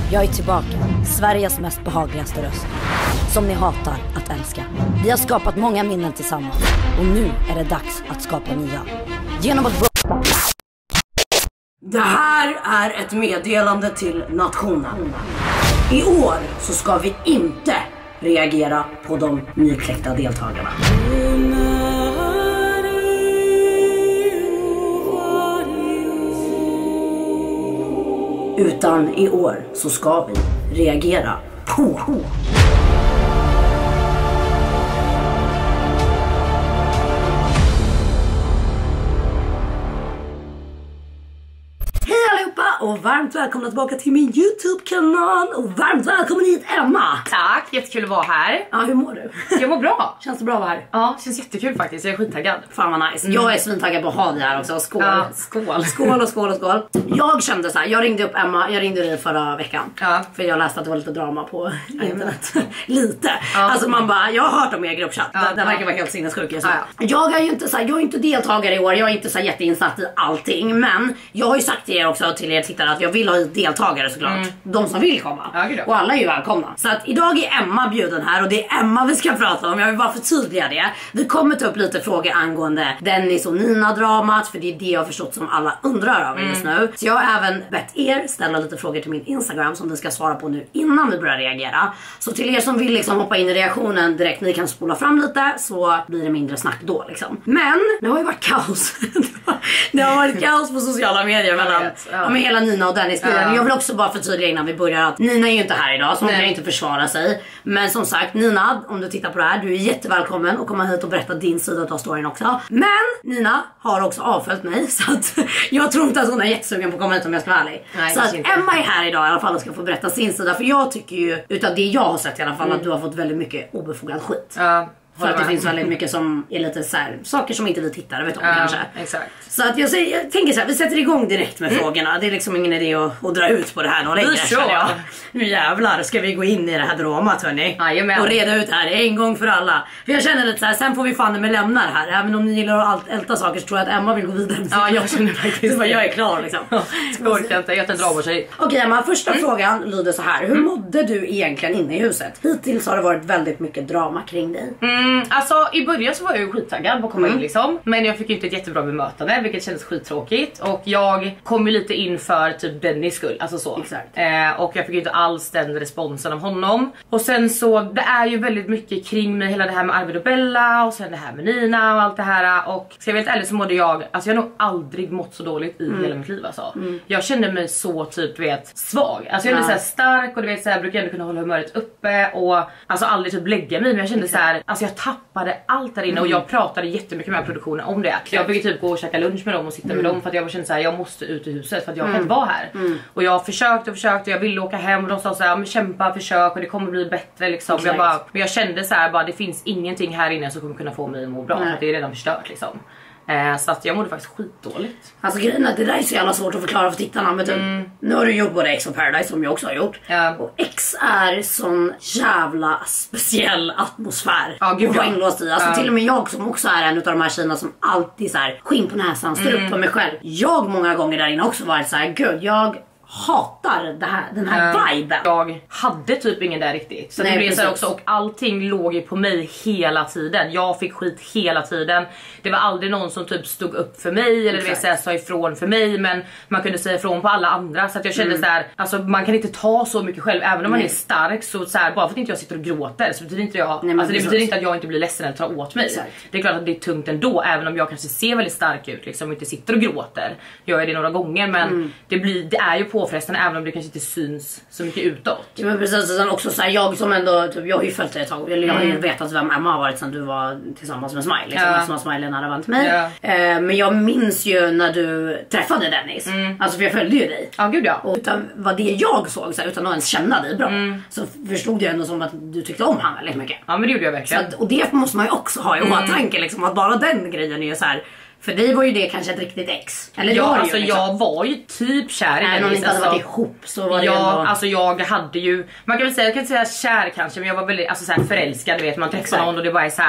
Jag är tillbaka, Sveriges mest behagligaste röst. Som ni hatar att älska. Vi har skapat många minnen tillsammans. Och nu är det dags att skapa nya. Genom att Det här är ett meddelande till nationen. I år så ska vi inte reagera på de nykläckta deltagarna. Utan i år så ska vi reagera på. Hej allihopa och varmt välkomna tillbaka till min YouTube-kanal. Och varmt välkommen hit Emma. Tack, jättekul att vara här. Ja, hur mår du? Jag mår bra. Känns det bra att vara här? Ja, känns jättekul faktiskt, jag är skittaggad. Fan vad nice, jag är svintaggad på att ha dig här också. Skål. Ja, skål. Skål och skål och skål. Jag kände så här, jag ringde upp Emma, jag ringde dig förra veckan. Ja. För jag läste att det var lite drama på internet. Lite. Ja. Alltså man bara, jag har hört om er gruppchatt. Ja. Den verkar vara helt sinnessjuk. Ja. Jag är ju inte så här, jag är inte deltagare i år, jag är inte så här jätteinsatt i allting. Men jag har ju sagt till er också, till er tittare, att jag vill ha deltagare såklart. De som vill komma. Ja, och alla är ju välkomna. Så att idag är Emma bjuden här och det är Emma vi ska prata om. Jag vill bara förtydliga det. Vi kommer ta upp lite frågor angående Dennis och Nina-dramat, för det är det jag har förstått som alla undrar över just nu. Så jag har även bett er ställa lite frågor till min Instagram som vi ska svara på nu innan vi börjar reagera. Så till er som vill liksom hoppa in i reaktionen direkt, ni kan spola fram lite så blir det mindre snack då liksom. Men det har ju varit kaos. Det har varit kaos på sociala medier mellan med hela Nina och Dennis. Jag vill också bara förtydliga innan vi börjar att Nina är ju inte här idag så hon kan inte försvara sig. Men som sagt, Nina, om du tittar på det här, du är jättevälkommen och komma hit och berätta din sida av storyn också. Men Nina har också avföljt mig så att jag tror inte att hon är jättesugen på att komma hit om jag ska vara ärlig. Nej, så att inte. Emma är här idag i alla fall och ska få berätta sin sida. För jag tycker ju, utav det jag har sett i alla fall, att du har fått väldigt mycket obefogad skit. Ja. För att det finns väldigt mycket som är lite så här, saker som inte vi tittare vet om kanske. Exakt. Så att jag tänker så här, vi sätter igång direkt med frågorna. Det är liksom ingen idé att dra ut på det här någon längre. Nu jävlar ska vi gå in i det här dramat hörni. Och reda ut det här en gång för alla. För jag känner lite så här, sen får vi fan med lämna det här. Även om ni gillar att älta saker så tror jag att Emma vill gå vidare. Ja, jag känner faktiskt det. Jag är klar liksom. Jag orkar inte, jag tar drama sig. Okej Emma, första frågan lyder så här. Hur mådde du egentligen inne i huset? Hittills har det varit väldigt mycket drama kring dig. Alltså i början så var jag ju skittaggad på att komma in liksom. Men jag fick ju inte ett jättebra bemötande, vilket kändes skittråkigt. Och jag kom ju lite in för typ Dennis skull, alltså så. Exakt. Och jag fick ju inte alls den responsen av honom. Och sen så, det är ju väldigt mycket kring mig, hela det här med Arvid och Bella. Och sen det här med Nina och allt det här. Och ska jag vara helt ärlig så mådde jag, alltså jag har nog aldrig mått så dåligt i hela mitt liv alltså. Jag kände mig så typ, vet, svag. Alltså jag kände så här stark och du vet så här, brukar ändå kunna hålla humöret uppe. Och alltså aldrig typ lägga mig, men jag kände så här, alltså jag tappade allt där inne och jag pratade jättemycket med produktionen om det. Jag fick typ gå och käka lunch med dem och sitta med dem för att jag kände så här, jag måste ut i huset för att jag kan inte vara här. Och jag försökte och jag ville åka hem och de sa så här, men kämpa, försök och det kommer bli bättre liksom. Men jag kände så här, bara det finns ingenting här inne som kommer kunna få mig att må bra för att det är redan förstört liksom. Så att jag mådde faktiskt skitdåligt. Alltså grejen är, det där är så jävla svårt att förklara för tittarna. Men nu har du gjort både X och Paradise som jag också har gjort. Och X är sån jävla speciell atmosfär att vara inlåst i. Alltså till och med jag som också är en av de här tjejerna som alltid så här, skinn på näsan, står upp på mig själv. Jag många gånger där inne också varit så här, gud jag hatar den här viben. Jag hade typ ingen där riktigt. Så det blev så också, och allting låg ju på mig hela tiden. Jag fick skit hela tiden. Det var aldrig någon som typ stod upp för mig eller det vill säga sa ifrån för mig, men man kunde säga ifrån på alla andra. Så att jag kände så här, alltså man kan inte ta så mycket själv även om man är stark, så här, bara för att inte jag sitter och gråter så betyder inte jag, alltså det betyder inte att jag inte blir ledsen eller tar åt mig. Det är klart att det är tungt ändå, även om jag kanske ser väldigt stark ut liksom, inte sitter och gråter. Jag är det några gånger, men det är ju påfrestande även om det kanske inte syns så mycket utåt. Ja, men precis, och sen också så här, jag som ändå typ, jag har ju följt dig ett tag, eller jag har ju vetat vem Emma har varit sen du var tillsammans med Smile liksom, som Smile när det var till mig. Men jag minns ju när du träffade Dennis. Alltså för jag följde ju dig. Ja gud ja. Och utan vad det jag såg så här, utan att ens känna dig bra, så förstod jag ändå som att du tyckte om han väldigt mycket. Ja men det gjorde jag verkligen. Så att, och det måste man ju också ha i åtanke liksom, att bara den grejen är ju så här. För dig var ju det kanske ett riktigt ex. Eller ja, var alltså ju, liksom. Jag var ju typ kär i Dennis. Någon inte hade varit ihop så var det ändå... alltså jag hade ju, man kan väl säga, jag kan inte säga kär kanske, men jag var väldigt alltså så här förälskad, du vet, man träffar någon och det bara är så här,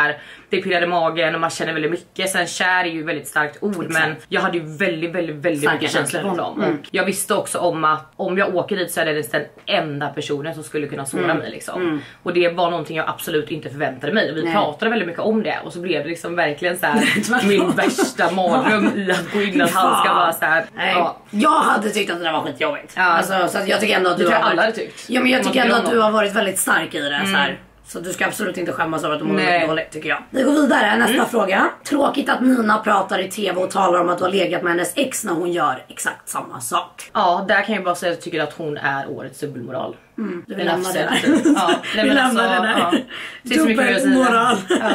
det pirrade i magen och man känner väldigt mycket. Sen kär är ju väldigt starkt ord, men jag hade ju väldigt mycket känslor för honom. Och jag visste också om att om jag åker dit så är det den enda personen som skulle kunna såra mig liksom. Och det var någonting jag absolut inte förväntade mig. Vi pratade väldigt mycket om det och så blev det liksom verkligen så här min värsta mardröm i att gå in att han ska vara så här. Ja. Jag hade tyckt att det där var skitjobbigt. Alltså, så att jag tycker ändå att du har alla hade tyckt. Ja, men jag tycker ändå att du har varit väldigt stark i det så här. Så du ska absolut inte skämmas över att du mår dåligt, tycker jag. Vi går vidare, nästa fråga. Tråkigt att Nina pratar i tv och talar om att du har legat med hennes ex när hon gör exakt samma sak. Ja, där kan jag bara säga att jag tycker att hon är årets dubbelmoral. Du vill lämna det där. Ja, vi lämnar det där. Dubbelmoral.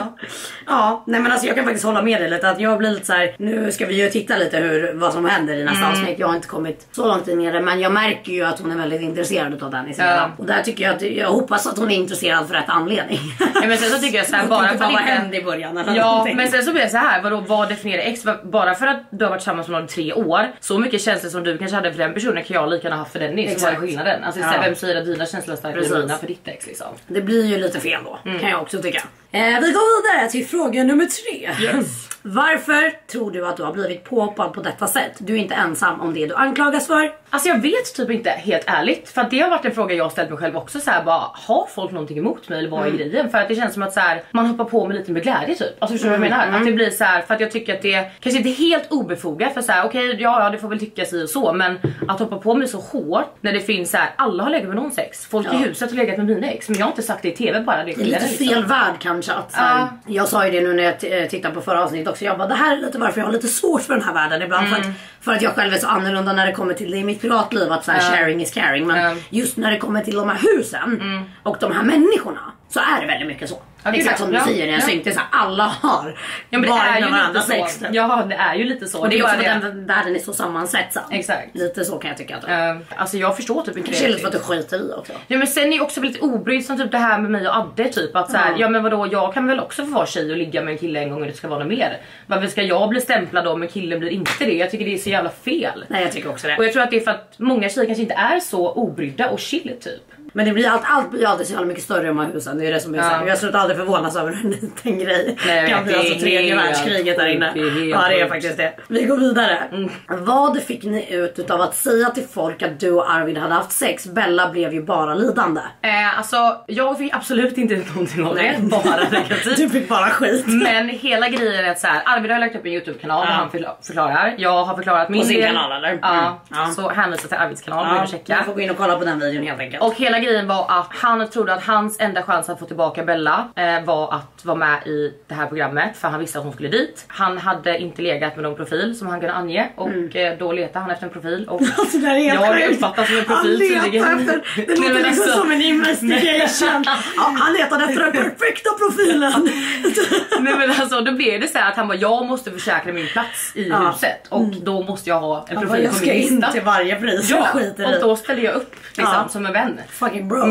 Ja, nej men alltså jag kan faktiskt hålla med dig lite. Att jag blir lite så här, nu ska vi ju titta lite vad som händer i nästa avsnitt. Jag har inte kommit så långt in i det, men jag märker ju att hon är väldigt intresserad av den i serien. Och där tycker jag att, jag hoppas att hon är intresserad för rätt anledning. Ja, men sen så tycker jag så här, bara för att hände i början. Ja, men sen så blir det så här, vad definierar ex? Bara för att du har varit tillsammans med någon i 3 år, så mycket känslor som du kanske hade för den personen kan jag lika gärna ha för den. Så var det skillnaden. Alltså vem säger att dina känslor är starkare än dina för ditt ex liksom? Det blir ju lite fel då, kan jag också tycka. Vi går vidare till fråga nummer 3. Yes. Varför tror du att du har blivit påhoppad på detta sätt? Du är inte ensam om det du anklagas för. Alltså jag vet typ inte, helt ärligt. För att det har varit en fråga jag har ställt mig själv också. Så här, bara, har folk någonting emot mig eller vad är grejen? För att det känns som att så här, man hoppar på med lite med glädje typ. Alltså förstår du vad jag menar? Att det blir så här, för att jag tycker att det kanske inte är helt obefogat. För så här, okej, ja det får väl tycka sig och så. Men att hoppa på mig så hårt när det finns så här, alla har legat med någon sex. Folk i huset har legat med mina ex. Men jag har inte sagt det i tv bara. Det är lite liksom fel värld kanske. Att, så här, jag sa ju det nu när jag tittade på förra avsnittet också. Jag bara, det här är lite varför jag har lite svårt för den här världen ibland. För att jag själv är så annorlunda när det kommer till det i mitt privatliv. Att så här, sharing is caring. Men just när det kommer till de här husen och de här människorna, så är det väldigt mycket så. Exakt som du säger när jag synkte så här, alla har varit med varandra sex. Ja, det är ju lite så. Och det är också att den världen är så sammansatt. Exakt. Lite så kan jag tycka. Alltså jag förstår typ inte det. Det är lite för att du skiter i också. Ja, men sen är ju också lite obrydd som typ det här med mig och Adde typ. Att så här, ja men vadå, jag kan väl också få vara tjej och ligga med en kille en gång och det ska vara något mer. Varför ska jag bli stämplad då men killen blir inte det? Jag tycker det är så jävla fel. Nej, jag tycker också det. Och jag tror att det är för att många tjejer kanske inte är så obrydda och chill typ. Men det blir allt blir alltid så jävla mycket större i de här husen. Det är det som är så. Jag slutar aldrig förvånas över en liten grej. Nej, kan bli alltså 3:e världskriget där inne. Ja, det är faktiskt det. Vi går vidare. Vad fick ni ut av att säga till folk att du och Arvid hade haft sex? Bella blev ju bara lidande. Alltså jag fick absolut inte ut någonting av det. Bara negativt. Du fick bara skit. Men hela grejen är att så här, Arvid har lagt upp en YouTube-kanal där han förklarar. Jag har förklarat min på sin kanal eller? Ja. Så hänvisar till Arvids kanal. Jag får gå in och kolla på den videon helt enkelt. Och hela grejen var att han trodde att hans enda chans att få tillbaka Bella var att vara med i det här programmet. För han visste att hon skulle dit. Han hade inte legat med någon profil som han kunde ange. Och då letade han efter en profil. Och alltså, det är jag uppfattat som en profil tydligen. Det låter liksom som en investigation. Han letade efter den perfekta profilen. Nej men alltså då blev det så här att han bara, jag måste försäkra min plats i huset. Och då måste jag ha en profil på min lista. Jag ska in till varje pris. Ja, och då ställde jag upp liksom, som en vän. Fucking bro.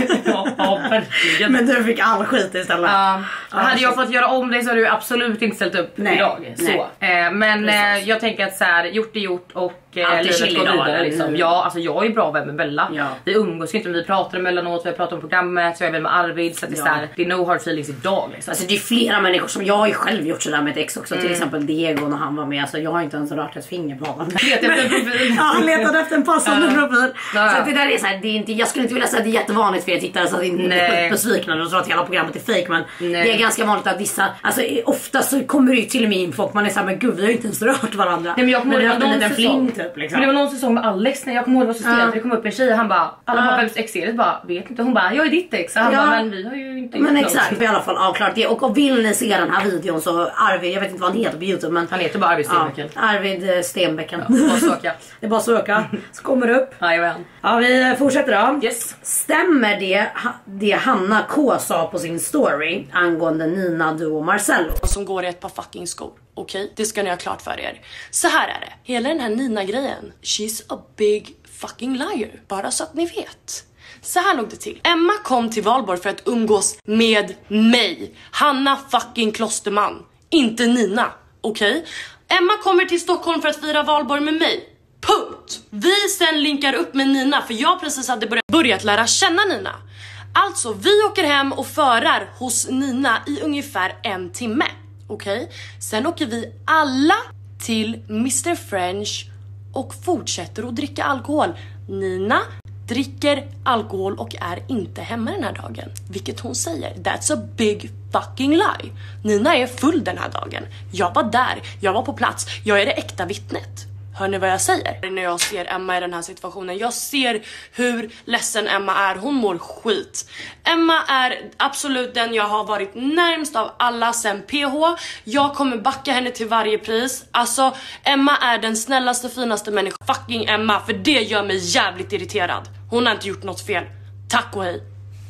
Ja, verkligen. Men du fick all skit istället. Hade jag fått göra om det så hade du absolut inte ställt upp idag. Så. Men jag tänker att så här, gjort är gjort och livet går vidare liksom. Ja, alltså jag är bra vän med Bella. Vi umgås inte, men vi pratar emellanåt, vi pratar om programmet, så jag är vän med Arvid, så att det är så här, det är no hard feelings idag liksom. Alltså det är flera människor som jag har ju själv gjort sådär med ett ex också. Till exempel Diego när han var med, alltså jag har inte ens rört ett finger på honom. Letade efter en profil. Ja, han letade efter en passande profil. Så att det där är så här, det är inte, jag skulle inte vilja säga att det är jättevanligt för er tittare så att inte är besvikna och tror att hela programmet är fake, men det är ganska vanligt att vissa, alltså ofta så kommer det ju till och med in folk, man är såhär, men gud vi har inte ens rört varandra. Nej, men jag kommer ihåg en liten fling typ liksom. Men det var någon säsong med Alex när jag kommer ihåg det var så stelt, det kom upp en tjej, han bara, alla bara vems ex är det? Bara, vet inte, hon bara, jag är ditt ex. Han bara, men vi har ju inte. Men exakt, i alla fall avklarat det. Och vill ni se den här videon så Arvid, jag vet inte vad han heter på YouTube, men han heter bara Arvid Stenbäcken. Arvid Stenbäcken. Bara söka. Det är bara söka. Så kommer det upp. Ja, vi fortsätter då. Yes. Stämmer det Hanna K sa på sin story angående Nina, du och Marcello? Som går i ett par fucking skor. Okej, det ska ni ha klart för er. Så här är det. Hela den här Nina-grejen. She's a big fucking liar. Bara så att ni vet. Så här låg det till. Emma kom till Valborg för att umgås med mig. Hanna fucking Klosterman. Inte Nina. Okej? Emma kommer till Stockholm för att fira Valborg med mig. Punkt. Vi sen linkar upp med Nina för jag precis hade börjat lära känna Nina. Alltså vi åker hem och förar hos Nina i ungefär 1 timme. Okej? Sen åker vi alla till Mr. French och fortsätter att dricka alkohol. Nina dricker alkohol och är inte hemma den här dagen. Vilket hon säger. That's a big fucking lie. Nina är full den här dagen. Jag var där. Jag var på plats. Jag är det äkta vittnet. Hör ni vad jag säger? När jag ser Emma i den här situationen. Jag ser hur ledsen Emma är. Hon mår skit. Emma är absolut den jag har varit närmst av alla sen PH. Jag kommer backa henne till varje pris. Alltså Emma är den snällaste, finaste människan. Fucking Emma. För det gör mig jävligt irriterad. Hon har inte gjort något fel. Tack och hej.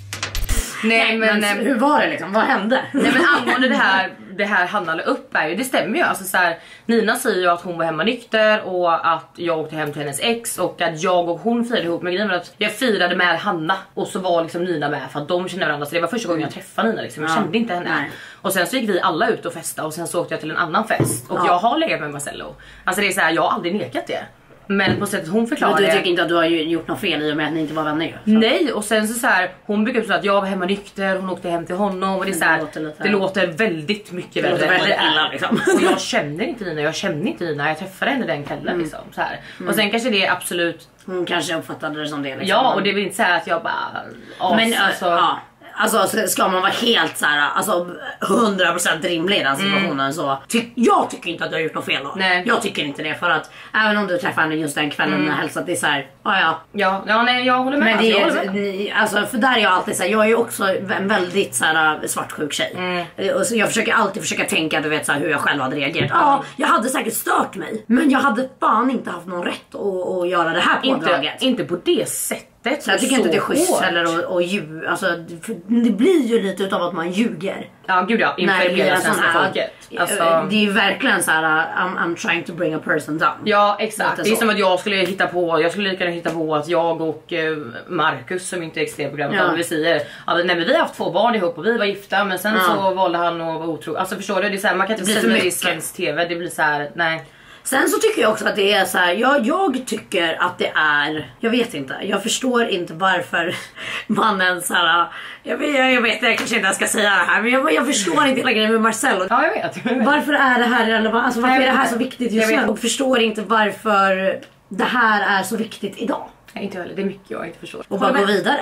Nej men hur var det liksom? Vad hände? Nej men angående det här Hanna la upp är ju, det stämmer ju. Alltså så här, Nina säger ju att hon var hemma nykter och att jag åkte hem till hennes ex och att jag och hon firade ihop med grejen. Att jag firade med Hanna och så var liksom Nina med för att de känner varandra. Så det var första gången jag träffade Nina liksom. Jag kände inte henne. Nej. Och sen så gick vi alla ut och festa och sen så åkte jag till en annan fest. Och jag har legat med Marcello. Alltså det är så här, jag har aldrig nekat det. Men på sättet hon förklarade. Men du tycker inte att du har gjort något fel i och med att ni inte var vänner ju? Nej, och sen så här, hon brukar säga att jag var hemma nykter, hon åkte hem till honom och det är så här, det låter väldigt mycket det låter väldigt illa liksom. Och jag känner inte Nina, jag träffade henne den kvällen liksom så här. Och sen kanske det är absolut hon kanske uppfattade det som det liksom. Ja, och det vill inte säga att jag bara men alltså ska man vara helt så här, alltså 100% rimlig i den situationen så jag tycker inte att du har gjort något fel då. Nej. Jag tycker inte det för att även om du träffar henne just den kvällen och hälsat det är så här, nej jag håller med. Men det jag håller är alltså för där är jag alltid så här, jag är ju också en väldigt så här svartsjuk tjej. Och så jag försöker alltid tänka du vet så här, hur jag själv hade reagerat. Ja, jag hade säkert stört mig, men jag hade fan inte haft någon rätt att göra det här pådraget. Inte på det sättet. Så jag tycker inte det är schysst heller och alltså, det blir ju lite utav att man ljuger. Ja gud ja, inför hela svenska folket. Alltså, det är ju verkligen så här, I'm trying to bring a person down. Ja exakt, det är som att jag skulle lika gärna hitta på att jag och Marcus som inte är extremprogrammet vi säger nej men vi har haft 2 barn ihop och vi var gifta men sen så valde han att vara otrogen. Alltså förstår du, det är så här, man kan inte säga det i svensk TV, det blir så här, nej. Sen så tycker jag också att det är så här, jag tycker att det är, jag vet inte, jag förstår inte varför mannen så här, jag vet jag kanske inte ska säga det här, men jag förstår inte hela grejen med Marcello. Ja, jag vet. Varför är det här relevant, alltså varför är det här så viktigt just nu? Och förstår inte varför det här är så viktigt idag. Nej, inte heller, det är mycket jag inte förstår. Och bara gå vidare.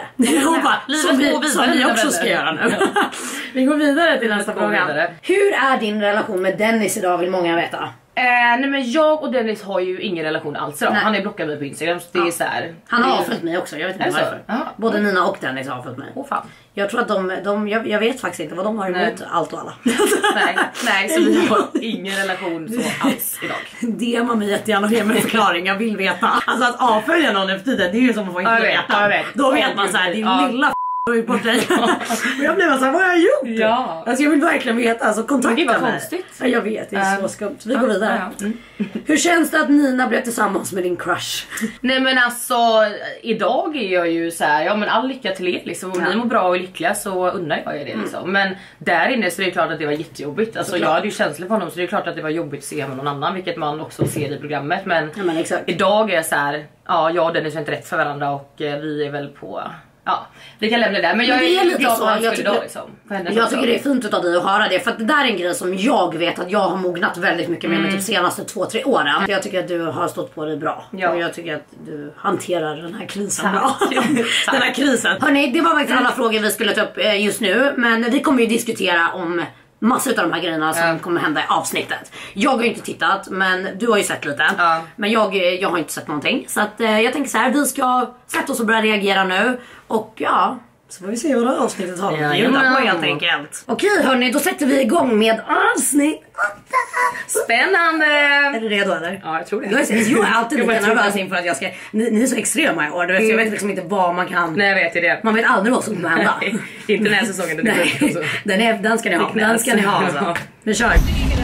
Som vi också ska göra nu. Vi går vidare till nästa fråga. Hur är din relation med Dennis idag, vill många veta? Nej men jag och Dennis har ju ingen relation alls idag. Han är blockad mig på Instagram så det är så här. Han har avföljt mig också, jag vet inte varför. Både Nina och Dennis har avföljt mig. Fan. Jag tror att jag vet faktiskt inte vad de har emot allt och alla. nej, så vi har ingen relation så alls idag. DMa mig jättegärna och ge mig en förklaring, jag vill veta. Alltså att avfölja någon efter tiden, det är ju som att få inte veta. Då vet man såhär, din lilla bort dig. Och jag blev såhär, vad har jag gjort? Ja. Alltså jag vill verkligen veta, alltså kontakta mig. Konstigt. Ja, jag vet, det är så skumt. Vi går vidare. Hur känns det att Nina blev tillsammans med din crush? Nej men alltså, idag är jag ju så här, ja men all lycka till er liksom. Om ni mår bra och lyckliga så undrar jag er det liksom. Men där inne så är det klart att det var jättejobbigt. Alltså jag hade ju känslor för honom så det är klart att det var jobbigt att se med någon annan, vilket man också ser i programmet. Men idag är jag så här, jag och Dennis är inte rätt för varandra och vi är väl på... Ja, vi kan lämna det där. Men jag är lite glad så, jag tycker, liksom, jag tycker det är fint utav dig att höra det. För att det där är en grej som jag vet att jag har mognat väldigt mycket med typ senaste 2-3 åren. Jag tycker att du har stått på dig bra. Och jag tycker att du hanterar den här krisen bra. Den här krisen. Hörrni, det var faktiskt alla frågor vi skulle ta upp just nu. Men vi kommer ju diskutera om massa av de här grejerna som kommer hända i avsnittet. Jag har ju inte tittat, men du har ju sett lite. Men jag har inte sett någonting. Så att jag tänker så här, vi ska sätta oss och börja reagera nu. Och så får vi se vad det här avsnittet har att bjuda på helt enkelt. Okej hörni, då sätter vi igång med avsnitt 8. Spännande! Är du redo eller? Ja, jag tror det. Jag är alltid lika nervös inför att jag ska... Ni är så extrema i år, du vet, jag vet liksom inte vad man kan... Nej, jag vet det. Man vet aldrig vad som kommer hända. Inte den här säsongen, den är sjuk alltså. Den ska ni ha, den ska ni ha alltså. Vi kör.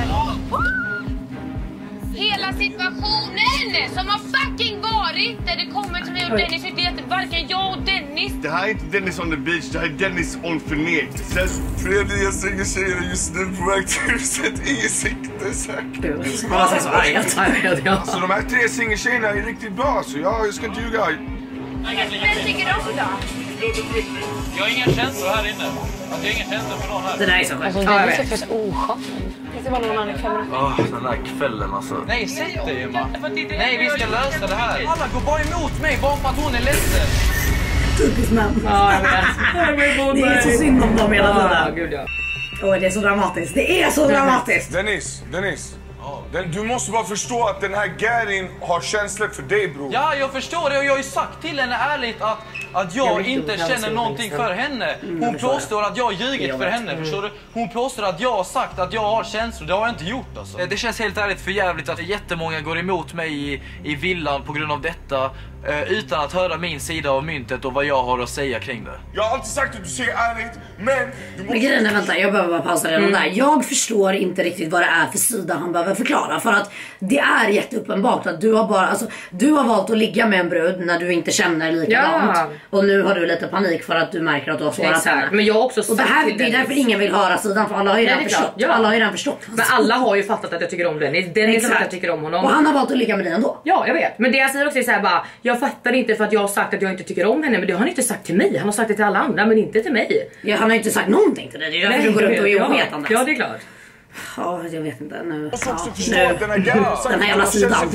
Hela situationen som har fucking varit där det kommer till mig och Dennis, det är varken jag och Dennis. Det här är inte Dennis on the beach, det här är Dennis on Fernet. Fredrik, jag säger tjejer just nu på väg till huset, ingen sikte säkert. Så de här 3 singeltjejerna är riktigt bra, så jag ska inte ljuga. Vem tycker du om då? Jag har inga känslor här inne. Jag har inga känslor för någon här. Det där är så sjukt. Alltså, det är så fett oskön. Det var någon annan kamera. Den där kvällen alltså. Nej, säg det Emma. Nej, vi ska lösa det här. Alla går bara emot mig bara för att hon är ledsen. Typiskt namn. Ja, jag vet. Det är så synd om dem hela tiden. Gud, ja. Åh, det är så dramatiskt. Det är så dramatiskt. Dennis. Du måste bara förstå att den här Garin har känslor för dig, bror. Ja, jag förstår det och jag har ju sagt till henne ärligt att jag inte känner någonting för henne. Hon påstår att jag har ljugit för henne, förstår du? Hon påstår att jag har sagt att jag har känslor, det har jag inte gjort alltså. Det känns helt ärligt för jävligt att jättemånga går emot mig i villan på grund av detta. Utan att höra min sida av myntet och vad jag har att säga kring det. Jag har alltid sagt att du säger ärligt, men du måste... Men grejen är, vänta, jag behöver bara pausa redan där. Jag förstår inte riktigt vad det är för sida han behöver förklara. För att det är jätteuppenbart att du har valt att ligga med en brud när du inte känner likadant. Ja. Och nu har du lite panik för att du märker att du har sårat henne. Men jag har också sagt, och det är därför ingen vill höra sidan, för alla har ju redan förstått. Ja. Alla har ju redan förstått. Men alla har ju fattat att jag tycker om Dennis. Dennis att jag tycker om honom. Och han har valt att ligga med dig ändå. Ja, jag vet. Men det jag säger också är så här bara, jag fattar inte för att jag har sagt att jag inte tycker om henne, men det har han inte sagt till mig. Han har sagt det till alla andra, men inte till mig. Ja, han har inte sagt någonting till dig. Det är därför du går runt och är ovetande. Ja, det är klart. Ja, jag vet inte nu. Den här jävla sidan.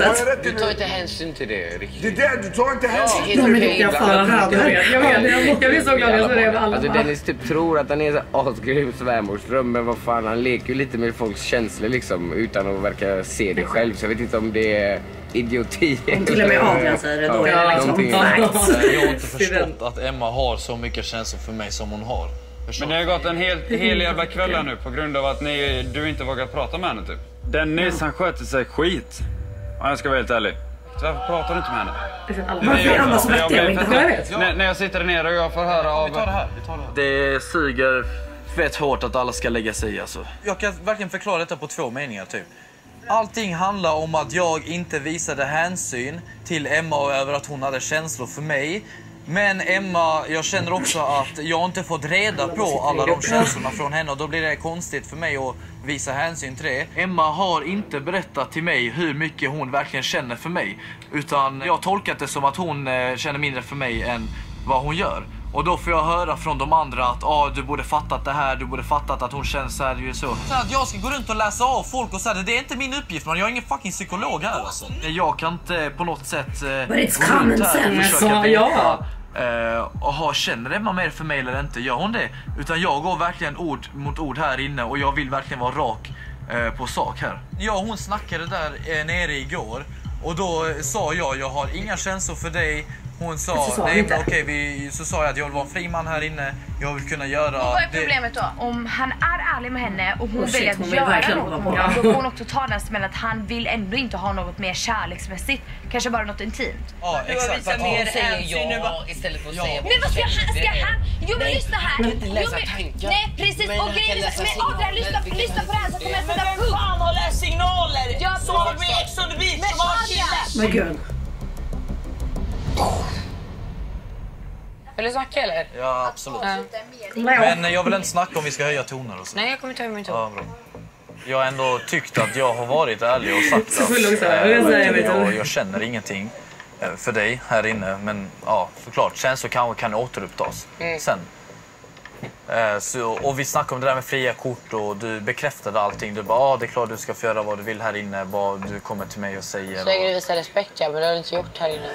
Du tar inte hänsyn till det riktigt. Det är det, du tar inte hänsyn till de är riktiga förrädare. Jag blir så glad att det är alla. Alltså Dennis typ tror att han är så asgrym svärmorsdröm, men vad fan, han leker ju lite med folks känslor liksom utan att verka se det själv, så jag vet inte om det är idioti. Om till och med Adrian säger det, då är det liksom facts. Jag har inte förstått att Emma har så mycket känslor för mig som hon har. Men det har gått en hel jävla kväll här nu på grund av att du inte vågar prata med henne typ. Dennis, han sköter sig skit. Och jag ska vara helt ärlig. Varför pratar du inte med henne? Varför är alla så vettiga och inte själv? När jag sitter nere och jag får höra av... Vi tar det här. Det suger fett hårt att alla ska lägga sig alltså. Jag kan verkligen förklara detta på 2 meningar typ. Allting handlar om att jag inte visade hänsyn till Emma och över att hon hade känslor för mig. Men Emma, jag känner också att jag inte fått reda på alla de känslorna från henne och då blir det konstigt för mig att visa hänsyn till det. Emma har inte berättat till mig hur mycket hon verkligen känner för mig, utan jag har tolkat det som att hon känner mindre för mig än vad hon gör. Och då får jag höra från de andra att du borde fattat det här, du borde fattat att hon känner så här, det är ju så. Så att jag ska gå runt och läsa av folk och säga det är inte min uppgift, man. Jag är ingen fucking psykolog här alltså. Jag kan inte på något sätt gå runt här och försöka veta känner Emma mer för mig eller inte, gör hon det? Utan jag går verkligen ord mot ord här inne och jag vill verkligen vara rak på sak här. Ja, hon snackade där nere igår och då sa jag har inga känslor för dig. Hon sa, nej men okej, så sa jag att jag vill vara en fri man här inne. Jag vill kunna göra... Och vad är problemet då? Om han är ärlig med henne och hon vill att göra något med honom, då får hon också ta den som att han vill ändå inte ha något mer kärleksmässigt. Kanske bara något intimt. Ja, exakt. För att hon säger ja istället för att säga... Men vad ska han? Jo men lyssna här. Du kan inte läsa tankar. Nej precis. Men och grejen är... Men Adrian, lyssna på det här så kommer jag sätta punkt. Fan har läst signaler! Ja, så har vi Ex on the Beach som har killar. Men gud. Vill du snacka eller? Ja, absolut. Men jag vill inte snacka om vi ska höja toner och så. Nej, jag kommer inte höja min ton. Ja, bra. Jag har ändå tyckt att jag har varit ärlig och sagt att jag känner ingenting för dig här inne. Men ja, såklart, känslor kanske kan återupptas sen. Och vi snackade om det där med fria kort och du bekräftade allting. Du bara, det är klart du ska få göra vad du vill här inne. Vad du kommer till mig och säger. Så länge du visar respekt, ja, men det har du inte gjort här inne.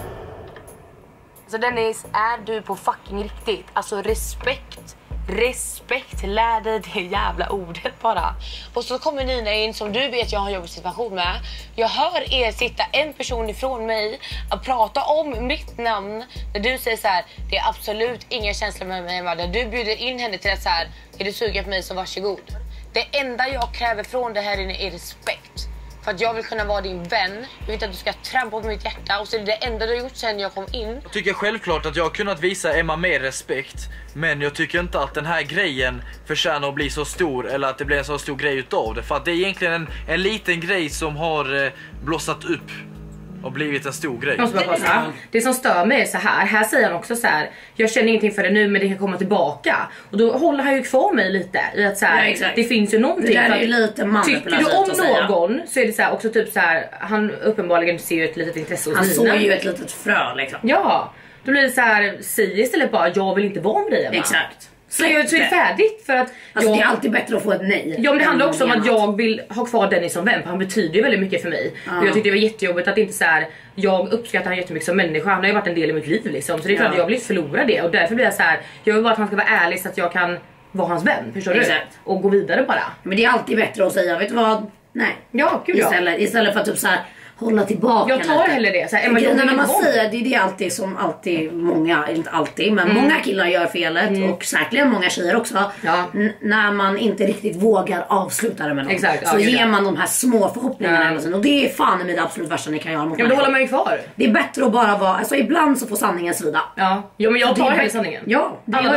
Så Dennis, är du på fucking riktigt? Alltså respekt, lär dig det jävla ordet bara. Och så kommer Nina in som du vet jag har en jobbig situation med. Jag hör er sitta en person ifrån mig att prata om mitt namn. Där du säger så här, det är absolut inga känslor med mig. Där du bjuder in henne till att så här, är du sugen på mig så varsågod. Det enda jag kräver från det här inne är respekt. För att jag vill kunna vara din vän. Jag vet att du ska trampa på mitt hjärta. Och så är det enda du har gjort sen jag kom in. Jag tycker självklart att jag har kunnat visa Emma mer respekt. Men jag tycker inte att den här grejen förtjänar att bli så stor. Eller att det blir en så stor grej utav det. För att det är egentligen en liten grej som har blossat upp har blivit en stor grej. Det som stör mig är så här säger han också så här: jag känner ingenting för det nu men det kan komma tillbaka. Och då håller han ju kvar mig lite i att så här, det finns ju någonting. Det där är ju lite tycker du om någon så är det så här, också typ så här, han uppenbarligen ser ju ett litet intresse hos han Nina. såg ju ett litet frö liksom. Ja, då blir det så här, säg istället bara jag vill inte vara med dig. Exakt. Så är det färdigt för att alltså, det är alltid bättre att få ett nej. Ja, men det handlar också om att jag vill ha kvar Dennis som vän, för han betyder ju väldigt mycket för mig. Och jag tyckte det var jättejobbigt att inte så här, jag uppskattar han jättemycket som människa. Han har ju varit en del i mitt liv liksom. Så det är klart att jag vill förlora det. Och därför blir jag så här, jag vill bara att han ska vara ärlig så att jag kan vara hans vän, förstår du? Och gå vidare bara. Men det är alltid bättre att säga, vet du vad? Nej. Ja, gud istället för att typ så här hålla tillbaka. Jag tar hellre det. Så här, när man säger det är alltid som alltid många, inte alltid, men många killar gör felet och säkerligen många tjejer också. När man inte riktigt vågar avsluta det med någon. Så ger man de här små förhoppningarna och det är fan med det absolut värsta ni kan göra mot då håller man ju kvar. Det är bättre att bara vara, alltså ibland så får sanningen svida. Ja, men jag tar hela sanningen. Ja,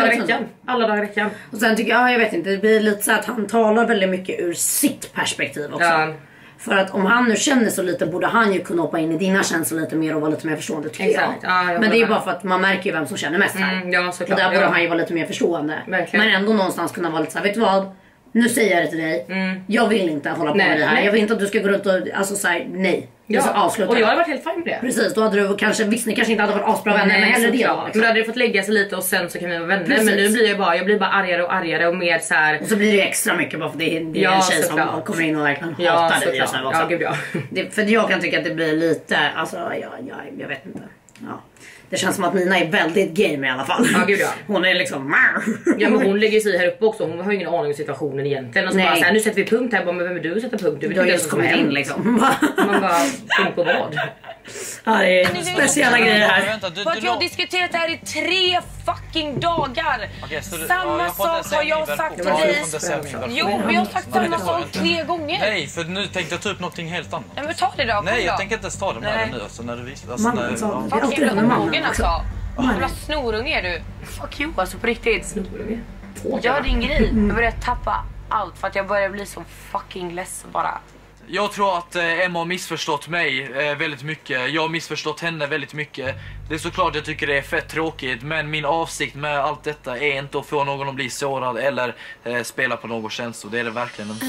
alla dagar i veckan. Och sen tycker jag vet inte, det blir lite så att han talar väldigt mycket ur sitt perspektiv också. För att om han nu känner så lite borde han ju kunna hoppa in i dina känslor lite mer och vara lite mer förstående tycker jag. Men det är ju bara för att man märker ju vem som känner mest här. Och där borde han ju vara lite mer förstående. Men ändå någonstans kunna vara lite så här, vet du vad? Nu säger jag det till dig. Jag vill inte hålla på med det här. Jag vill inte att du ska gå runt och alltså säga nej. Och jag har varit helt fine med det. Precis, då hade du kanske, visst ni kanske inte hade varit asbra vänner men heller det. Men då hade det fått lägga sig lite och sen så kan vi vara vänner. Men nu blir jag blir bara argare och argare och mer så här. Och så blir det extra mycket bara för det är en tjej som kommer in och verkligen hatar dig också. Ja, gud ja. För jag kan tycka att det blir lite, alltså jag vet inte. Ja. Det känns som att Nina är väldigt game i alla fall. Ja, gud ja. Hon är liksom ja, men hon lägger sig här uppe också. Hon har ju ingen aning om situationen egentligen. Och så bara så här, nu sätter vi punkt här. Men vem är du att sätta punkt? Du har just kommit in liksom. Man bara, punkt på vad? Ja, det är speciella grejer här. För att jag har diskuterat det här i 3 fucking dagar. Samma sak har jag sagt till dig. Jo, men jag har sagt samma sak 3 gånger. Nej, för nu tänkte jag ta upp någonting helt annat. Nej, men ta det då. Nej, jag tänker inte ens ta det med dig nu. Alltså, när du visar. Fuck you, magen alltså. Jävla snorunge är du. Fuck you, alltså på riktigt. Snorunge. Gör din grej. Jag börjar tappa allt för att jag börjar bli så fucking ledsen bara. Jag tror att Emma har missförstått mig väldigt mycket. Jag har missförstått henne väldigt mycket. Det är såklart jag tycker det är fett tråkigt. Men min avsikt med allt detta är inte att få någon att bli sårad eller spela på någon känslor. Det är det verkligen inte.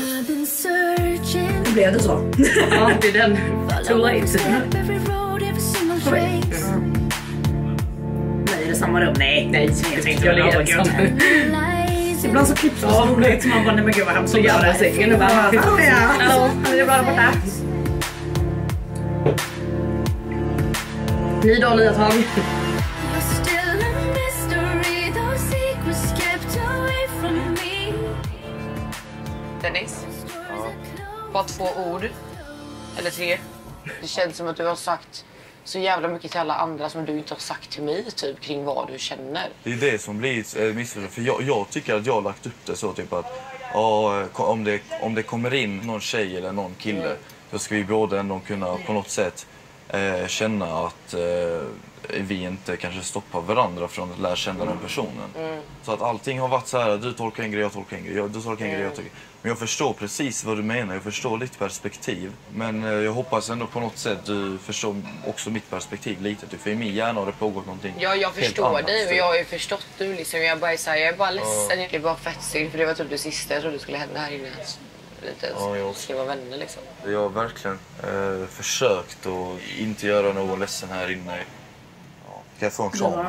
Blev det så? Ja, det är den. Too late. Nej, är det samma rum? Nej, jag ligger ensam. Ibland så klipps det så roligt. Man bara, nej men gud vad hemskt. Ligger på sängen och bara, hallå, är det bra där borta? Ny dag, nya tag. Dennis, bara 2 ord. Eller 3. Det känns som att du har sagt så jävla mycket till alla andra som du inte har sagt till mig typ kring vad du känner. Det är det som blir missförstånd. För jag tycker att jag har lagt upp det så typ att om det kommer in någon tjej eller någon kille så ska vi båda ändå kunna på något sätt känna att vi inte kanske stoppar varandra från att lära känna den personen. Så att allting har varit så här, du tolkar en grej, jag tolkar en grej, du tolkar en grej, jag tolkar. Men jag förstår precis vad du menar, jag förstår ditt perspektiv. Men jag hoppas ändå på något sätt du förstår också mitt perspektiv lite. För i min hjärna har det pågått någonting. Ja, jag förstår dig och jag har ju förstått du liksom. Jag är bara ledsen, jag är bara fett synd för det var typ det sista jag trodde skulle hända här inne. Inte ens ska vara vänner liksom. Jag har verkligen försökt att inte göra någon ledsen här inne. Kan jag få en kram?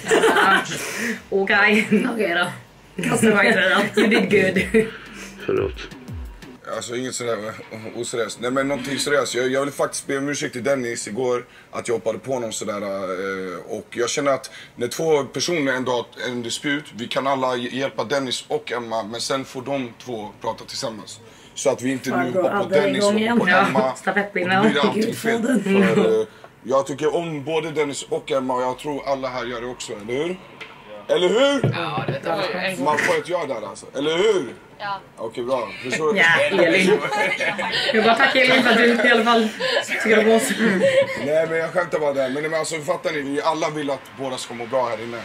Okej då. Kasta iväg tröjan. You did good. Förlåt. Alltså inget sådär oseriöst. Nej men någonting seriöst. Jag vill faktiskt be om ursäkt till Dennis igår att jag hoppade på honom sådär. Och jag känner att när 2 personer ändå har en disput, vi kan alla hjälpa Dennis och Emma, men sen får de 2 prata tillsammans. Så att vi inte nu hoppar på Dennis och på Emma. Och då blir det allting fel. Jag tycker om både Dennis och Emma och jag tror alla här gör det också, eller hur? Eller hur? Ja, det vet jag. Man får ett ja där alltså, eller hur? Ja. Okej, bra. Förstår ja, Elin. Jag bara tack Elin för att du i alla fall tycker om oss. Nej, men jag skämtar bara där. Men alltså, fattar ni? Vi alla vill att båda ska må bra här inne.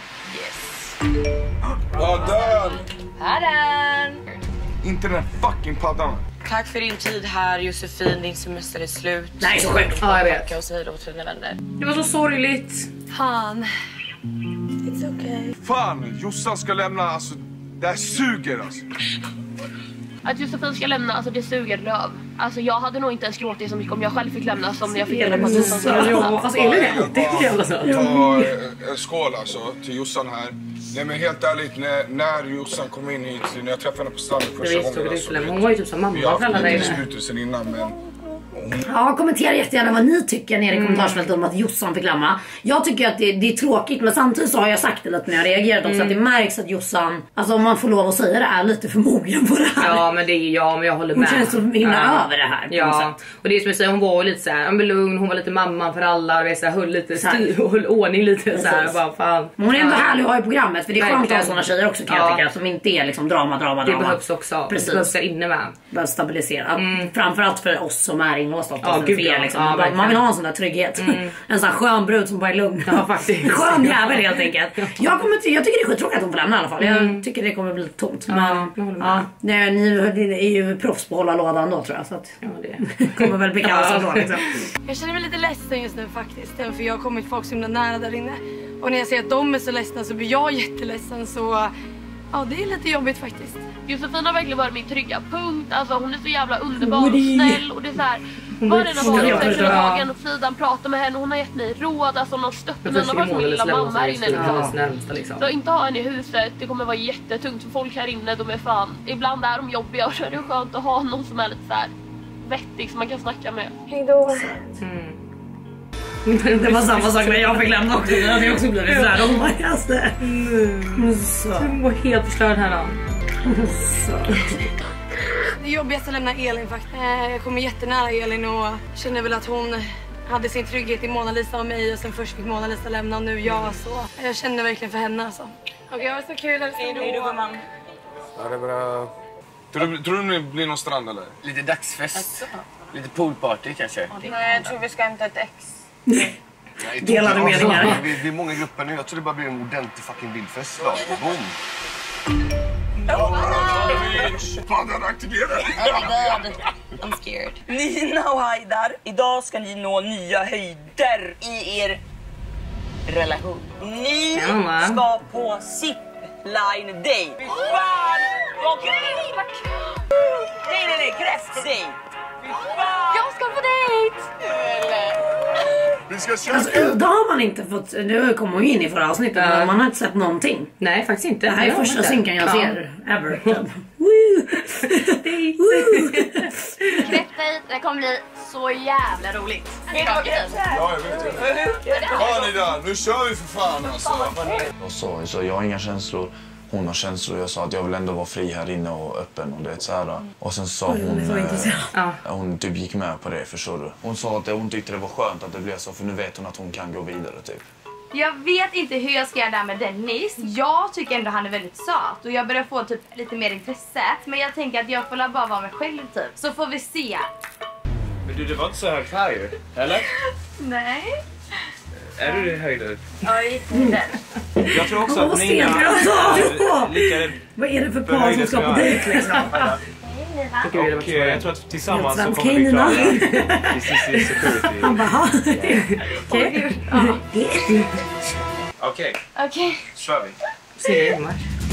Yes. Paddan! Paddan! Inte den fucking paddan. Tack för din tid här Josefin, din semester är slut. Nej, så sjukt. Ja, jag vet. Och säg då till dina vänner. Det var så sorgligt. Fan. It's okay. Fan, Jossan ska lämna, alltså det här suger alltså. Att Josefin ska lämna, alltså det suger röv. Alltså jag hade nog inte ens gråtit så mycket om jag själv fick lämna som när jag fick lämna Jossan skulle lämna. Alltså Elin är alltid jävla söt. Ta en skål alltså till Jossan här. Nej men helt ärligt, när Jossan kom in hit, när jag träffade henne på stranden första gången alltså, hon var ju typ som mamma för alla dig. Vi har haft sen innan men... Ja, kommentera jättegärna vad ni tycker nere i kommentarsfältet om att Jossan fick lämna. Jag tycker att det är tråkigt, men samtidigt så har jag sagt det lite när jag reagerat också, att det märks att Jossan, alltså om man får lov att säga det, är lite för mogen på det här. Ja, men det är jag, men jag håller med. Hon känns så himla över det här på något sätt. Och det är som jag säger, hon var lite såhär, lugn, hon var lite mamman för alla, och så här, höll lite höll ordning lite såhär, bara fan. Men hon är ändå härlig att ha i programmet, för det är skönt att ha såna tjejer också kan jag tycka, som inte är liksom drama. Det behövs också. Precis. Det behövs där inne med. Bara stabilisera. Framförallt för oss som är inlåsta. Liksom. Ja, man vill ha en sån där trygghet. En sån skön brud som bara är lugn. Ja, faktiskt. Skön jävel helt enkelt. Jag tycker det är skittråkigt att hon får lämna i alla fall. Jag tycker det kommer bli tomt. Men ni är ju proffs på att hålla lådan då tror jag. Så att det kommer väl bli kaos ändå liksom. Jag känner mig lite ledsen just nu faktiskt. För jag har kommit folk så himla nära där inne. Och när jag ser att de är så ledsna så blir jag jätteledsen. Så ja, det är lite jobbigt faktiskt. Josefin har verkligen varit min trygga punkt. Alltså hon är så jävla underbar och snäll. Och det är såhär, var den har varit efter dagen och Fridan pratar med henne. Hon har gett mig råd, alltså hon har stött mig. Hon har varit min lilla mamma här inne. Så att inte ha henne i huset, det kommer vara jättetungt för folk här inne. De är fan, ibland är de jobbiga och så är det skönt att ha någon som är lite såhär vettig som man kan snacka med. Hejdå. Det var samma sak när jag fick lämna också. Det hade också blivit såhär. Hon var helt förstörd här då. Det är jobbigast att lämna Elin faktiskt. Jag kommer jättenära Elin och känner väl att hon hade sin trygghet i Mona Lisa och mig. Och sen först fick Mona Lisa lämna och nu jag. Så jag känner verkligen för henne alltså. Okej, det var så kul. Hej då gumman. Ja, det är bra. Tror du det blir någon strand eller? Lite dagsfest. Lite poolparty kanske. Nej, jag tror vi ska hämta ett ex. Delade meningar. Vi är många grupper nu. Jag tror det bara blir en ordentlig fucking bildfest. Boom. Fan, den aktiverar. I'm scared. Nina och Haidar, idag ska ni nå nya höjder i er relation. Ni ska på zipline day. Fy fan! Nej, kräftdejt. Jag ska på dejt! Vi ska köka. Alltså, Ida har man inte fått. Nu kommer hon in i förra avsnittet, men man har inte sett någonting. Nej, faktiskt inte. Det här är första synkan jag ser ever. Kräftdejt, det kommer bli så jävla roligt. Ja, jag vet. Ja, Nida, nu kör vi för fan alltså. Jag sa, jag har inga känslor. Hon har känslor. Jag sa att jag vill ändå vara fri här inne och öppen och det så här. Och sen sa hon typ gick med på det, förstår du. Hon sa att hon tyckte det var skönt att det blev så, för nu vet hon att hon kan gå vidare typ. Jag vet inte hur jag ska göra där med Dennis. Jag tycker ändå han är väldigt söt och jag börjar få typ lite mer intresse. Men jag tänker att jag får bara vara mig själv typ. Så får vi se. Men du, det var inte så högt här ju, eller? Nej. Är du det höjder? Ja, jättehöjder. Jag tror också att Nina är vad är det för par som ska på dejt liksom? Och jag tror att tillsammans så kommer vi klara det. Security. Han bara, Okej. Okej. Kör vi. Se det, Mars.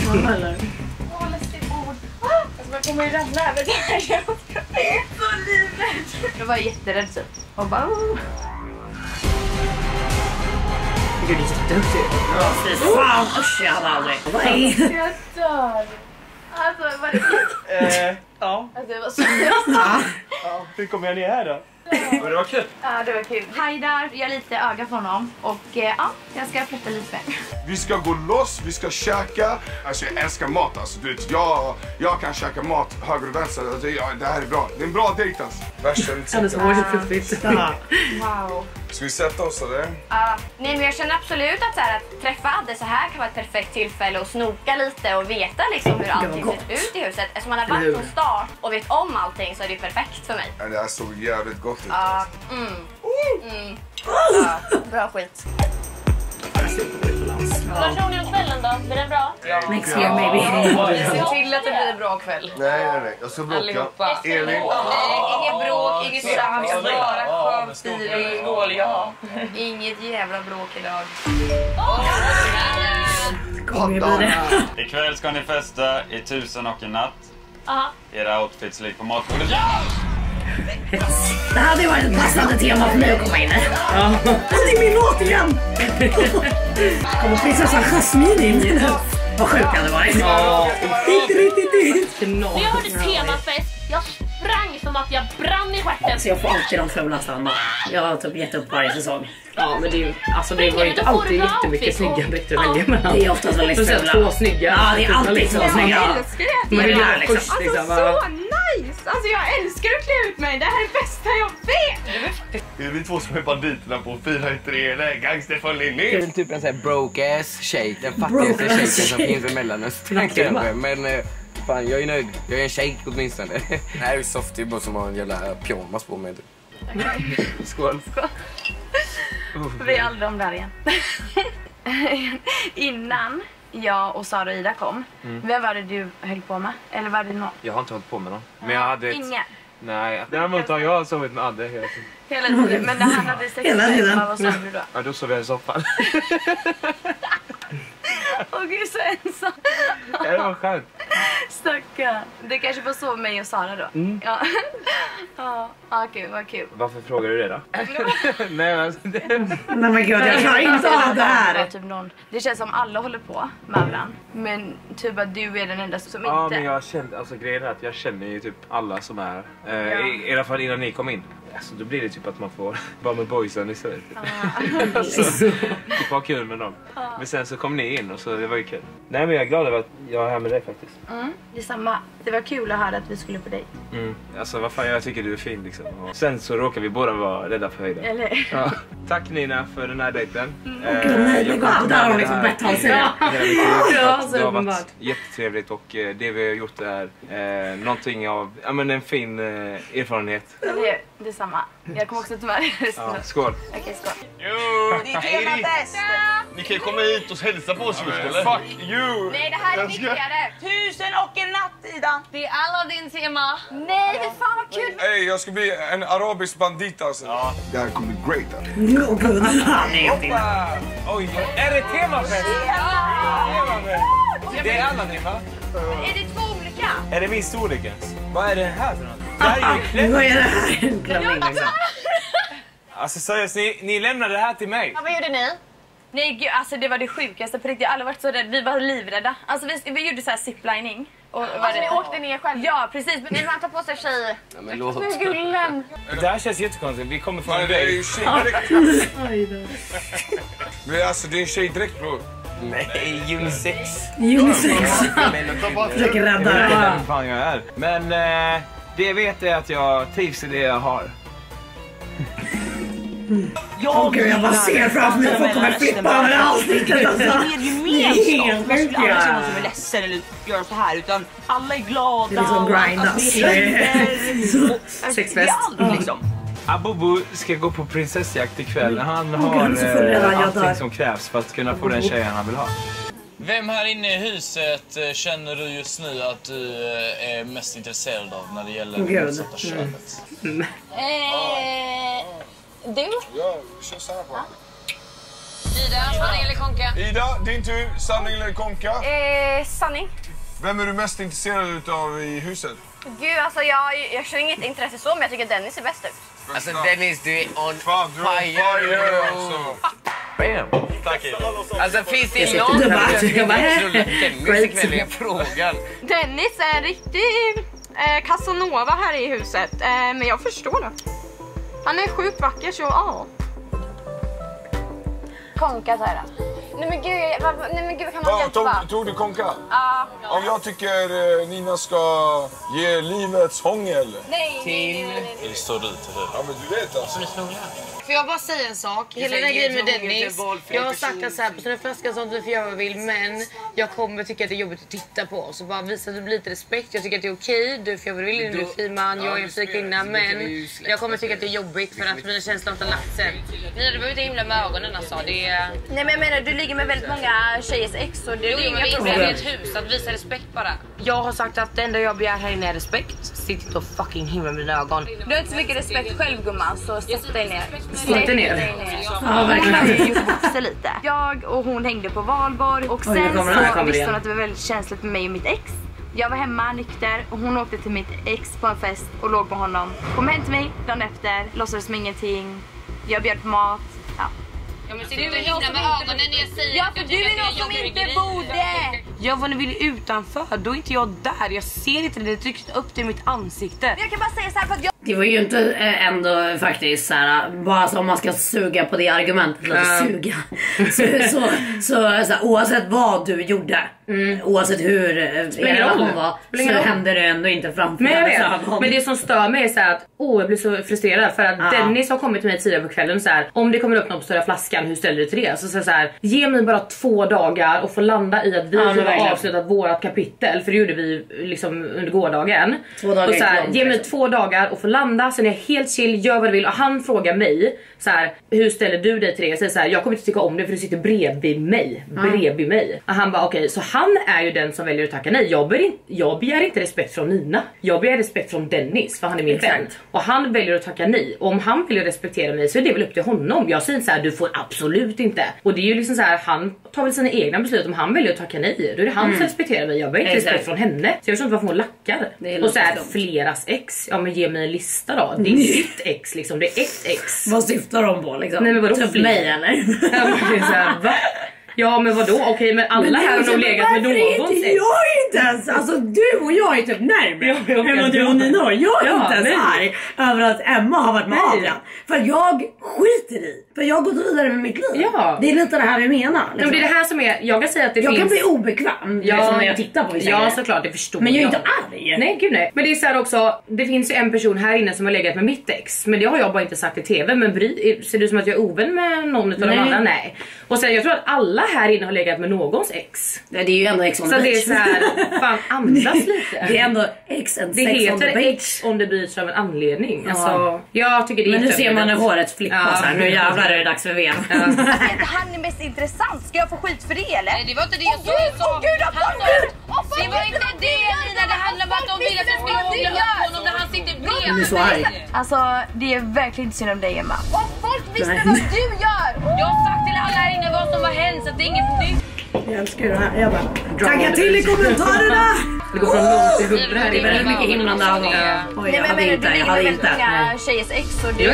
Jag kommer ju ramla över det här. Jag är så livrädd. Jag var jätterädd typ. Och bara... Gud, det är jättehögt. Ja, fy fan. Usch, jag hade aldrig. Jag dör. Alltså, var det... Ja. Alltså, det var så högt. Hur kommer jag ner här då? Men det var kul. Ja, det var kul. Haidar, jag lite öga för honom. Och ja, jag ska flytta lite. Vi ska gå loss, vi ska käka. Alltså jag älskar mat alltså. Du vet, jag kan käka mat höger och vänster. Alltså, det här är bra. Det är en bra dejt alltså. Han är så hårt fluffigt. Wow. Ska vi sätta oss eller? Nej, men jag känner absolut att, så här, att träffa Adde så här kan vara ett perfekt tillfälle att snoka lite och veta liksom hur allting ser ut i huset. Eftersom man har varit från start och vet om allting så är det perfekt för mig. Ja, det här såg jävligt gott ut. Ja, bra skit. Vad tror ni om kvällen då? Blir det bra? Next year maybe. Se till att det blir en bra kväll. Nej. Jag ska bråka. Allihopa. Elin. Inget bråk, inget tjafs, bara skönt feeling. Skål, ja. Inget jävla bråk idag. Ikväll ska ni festa i 1000 och en natt. Aha. Era outfits ligger på matbordet. Det hade ju varit ett passande tema för mig att komma in i. Ja. Det är min låt igen! Kommer prinsessan Jasmine in. Vad sjukt det hade varit. Ja. När jag hörde temafest, jag sprang som att jag brann i stjärten. Så jag får alltid de fulaste andra. Jag har typ gett upp varje säsong. Ja, men det är ju, alltså det var ju inte alltid jättemycket snygga dräkter att välja mellan. Det är oftast väldigt fula. Två snygga. Ja, det är alltid två snygga. Jag älskar det. Men det är Alltså liksom, så nice. Alltså jag älskar att klä ut mig. Det här är det bästa jag vet. Det är vi två som är banditerna på 4-3 gangster från Linny. Det är väl typ en sån här broke ass tjej. Den fattigaste tjejen som finns i Mellanöstern kanske. Men fan, jag är nöjd. Jag är en tjej åtminstone. Nej, det är soft. Det är bara som att ha en jävla pyjamas på mig. Skål. Vi är aldrig om där igen. Innan jag och Sara och Ida kom, vem var det du höll på med? Eller var det någon? Jag har inte hållit på med någon. Men jag hade Ingen? Nej, däremot har jag sovit med Adde hela tiden. Hela tiden? Men när han hade sex med vad sov du då? Ja, då sov jag i soffan. Åh gud, så ensam. Ja, det var skönt. Stackarn. Det kanske får sova mig och Sara då. Ja. Ja, kul, vad kul. Varför frågar du det då? Nej, men alltså, Nej men gud, jag klarar inte av det här. Typ någon, det känns som alla håller på med varandra. Men typ att du är den enda som ja, inte... men jag kände, alltså grejen är att jag känner ju typ alla som är, i alla fall innan ni kom in. Alltså då blir det typ att man får vara med boysen istället. Alltså, typ ha kul med dem. Men sen så kom ni in och så det var ju kul. Nej, men jag är glad över att jag är här med dig faktiskt. Det är samma. Det var kul att höra att vi skulle på dig. Alltså vad fan, jag tycker du är fin liksom. Och sen så råkar vi båda vara rädda för höjden. Eller? Ja. Tack Nina för den här dejten. Jag kommer där har liksom bett han säga. Det har varit jättetrevligt och det vi har gjort är någonting av, ja men en fin erfarenhet. Det är samma. Jag kommer också ta med det. Ja, skål. Okej, skål. Jo, det är temafest. Ni kan ju komma hit och hälsa på oss just, eller? Fuck you! Nej, det här är viktigare. 1000 och en natt, Ida. Det är Aladdin tema. Nej, det fan vad kul. Hey, jag ska bli en arabisk bandit alltså. Ja. Det här kommer bli great alltså. Oj, är det temafest? Det är Aladdin va? Är det två olika? Är det min storlek ens? Vad är det här för något? Det här är ju klänning. Vad är det här? En klänning liksom. Alltså seriöst, ni lämnade det här till mig. Ja, vad gjorde ni? Nej gud, alltså det var det sjukaste på riktigt. Jag har aldrig varit så rädd. Vi var livrädda. Alltså vi gjorde så här ziplining. Och Alltså ni åkte ner själv? Ja, precis. Men man tar på sig tjejer. Ja, men låt. Men gullen. Det här känns jättekonstigt. Vi kommer från en Det är ju väg. tjejdräkt. Men alltså det är en tjejdräkt bror. Nej, unisex. Unisex. Försöker rädda det. Vem fan jag är. Men det vet jag att jag trivs i det jag har. Okej, jag bara ser framför mig att folk kommer flippa över allt. Det är ju mer helt man skulle aldrig se någon sjuka. som är ledsen eller göra så här utan alla är glada. Det är liksom grindas. Alltså, det händer. Sexfest. Det är allt liksom. Abubu ska gå på prinsessjakt ikväll. Han har allting som krävs för att kunna få den tjejen han vill ha. Vem här inne i huset känner du just nu att du är mest intresserad av när det gäller det motsatta könet? Du? Ja, kör så här bara. Ida, sanning eller konka? Ida, din tur. Sanning eller konka? Sanning. Vem är du mest intresserad utav i huset? Gud, alltså jag känner inget intresse så, men jag tycker Dennis är bäst ut. Alltså Dennis, du är on Fan, du är fire. Bam. Tack Ida. Alltså finns det någon som Dennis ikväll är frågan. Dennis är en riktig Casanova här i huset. Men jag förstår det. Han är sjukt vacker så ja. Konka säger han. Nej men gud, kan man hjälpa? Tog du konka? Ja. Om jag tycker Nina ska ge livets hångel. Nej. Är det står ut eller? Ja men du vet alltså. får jag bara säga en sak? Hela den här grejen med Dennis. Jag har sagt att så här, på såna flaskor sånt du får göra vad du vill, men jag kommer tycka att det är jobbigt att titta på. Så bara visa att du blir lite respekt. Jag tycker att det är okej. Du får göra vad du vill, du är en fri man, jag är en fri kvinna. Men jag kommer tycka att det är jobbigt för att mina känslor har lagt sen. Nej, det var ju inte himla med ögonen alltså. Det är... Nej, men jag menar, du ligger med väldigt många tjejers ex och det är inga problem. Det är ett hus, att visa respekt bara. Jag har sagt att det enda jag begär här inne är respekt. Sitt inte och fucking himla med dina ögon. Du har inte så mycket respekt själv, gumman, så sätt dig ner. Sätt dig ner. Ja, verkligen. Lite. Jag och hon hängde på Valborg och sen så visste hon att det var väldigt känsligt med mig och mitt ex. Jag var hemma nykter och hon åkte till mitt ex på en fest och låg med honom. Kom hem till mig dagen efter, låtsades som ingenting. Jag bjöd på mat. Ja, men ser du inte himla med ögonen när jag säger att du är någon som inte borde. Jag var när vi är utanför, då är inte jag där. Jag ser inte det tryckt upp till mitt ansikte. Jag kan bara säga så här för att jag... Det var ju inte ändå faktiskt så här, bara så om man ska suga på det argumentet, suga. Så här, oavsett vad du gjorde, oavsett hur hon var, så hände det ändå inte framför. Men det som stör mig är så här att jag blir så frustrerad för att Dennis har kommit till mig tidigare på kvällen så här, om det kommer upp någon på stora flaskan, hur ställer du till det? Så här, ge mig bara 2 dagar och få landa i att vi har avslutat vårat kapitel, för det gjorde vi liksom under gårdagen. 2 dagar och så här, ge mig 2 dagar och få landa, sen är jag helt chill, gör vad du vill. Och han frågar mig så här, hur ställer du dig till det? Jag säger så här, jag kommer inte tycka om det för du sitter bredvid mig. Bredvid mig. Och han bara okej, så han är ju den som väljer att tacka nej. Jag begär inte respekt från Nina. Jag begär respekt från Dennis, för han är min vän. Och han väljer att tacka nej. Och om han vill respektera mig så är det väl upp till honom. Jag säger så här, du får absolut inte. Och det är ju liksom så här, han tar väl sina egna beslut. Om han väljer att tacka nej, då är det han som respekterar mig. Jag begär inte respekt från henne. Så jag förstår inte varför hon lackar. Och så här, fleras ex. Ja, men ge mig en lista då. Det är sitt ex liksom, det är ett ex. Vad syftar de på liksom? Nej, men vadå typ mig eller? Ja, men det är så här, va? Ja, men vadå? Okej, men alla här har nog legat med någon sex. Jag är inte ens, alltså du och jag är typ närmare än vad du och Nina har. Jag är inte ens arg över att Emma har varit med Adrian. För jag skiter i. För jag har gått vidare med mitt liv. Ja. Det är inte det här vi menar. Liksom. Men det är det här som är, jag kan säga att det jag finns... kan bli obekväm liksom, när jag tittar på vissa grejer. Såklart, det förstår men jag är inte arg. Nej, gud nej. Men det är så här också, det finns ju en person här inne som har legat med mitt ex. Men det har jag bara inte sagt i tv. Men ser du som att jag är ovän med någon av de andra? Nej. Och sen jag tror att alla här inne har legat med någons ex. Det är ju ändå ex on the beach. beach. Så det är så här, fan andas lite. Det är ändå ex and sex on the beach. Det heter ex on the beach av en anledning. Ja. Alltså, jag tycker det är. Men nu ser man hur håret flippar så här. Nu jävlar är det dags för VM. Han är mest intressant. Ska jag få skit för det eller? Nej, det var inte det jag sa. Det var inte det, Nina. Det handlar om att de vill att jag ska hålla upp honom när han sitter bredvid. Alltså, det är verkligen inte synd om dig, Emma. Och folk visste vad du gör. Jag har sagt till alla här inne vad som har hänt, så det är inget nytt. Jag älskar det här. Jag bara, tagga till i kommentarerna! Det går från långt till huvudet här. Det är väldigt mycket himlande ögon. Oj, jag hade inte. Jag hade inte. Tjejers ex och det är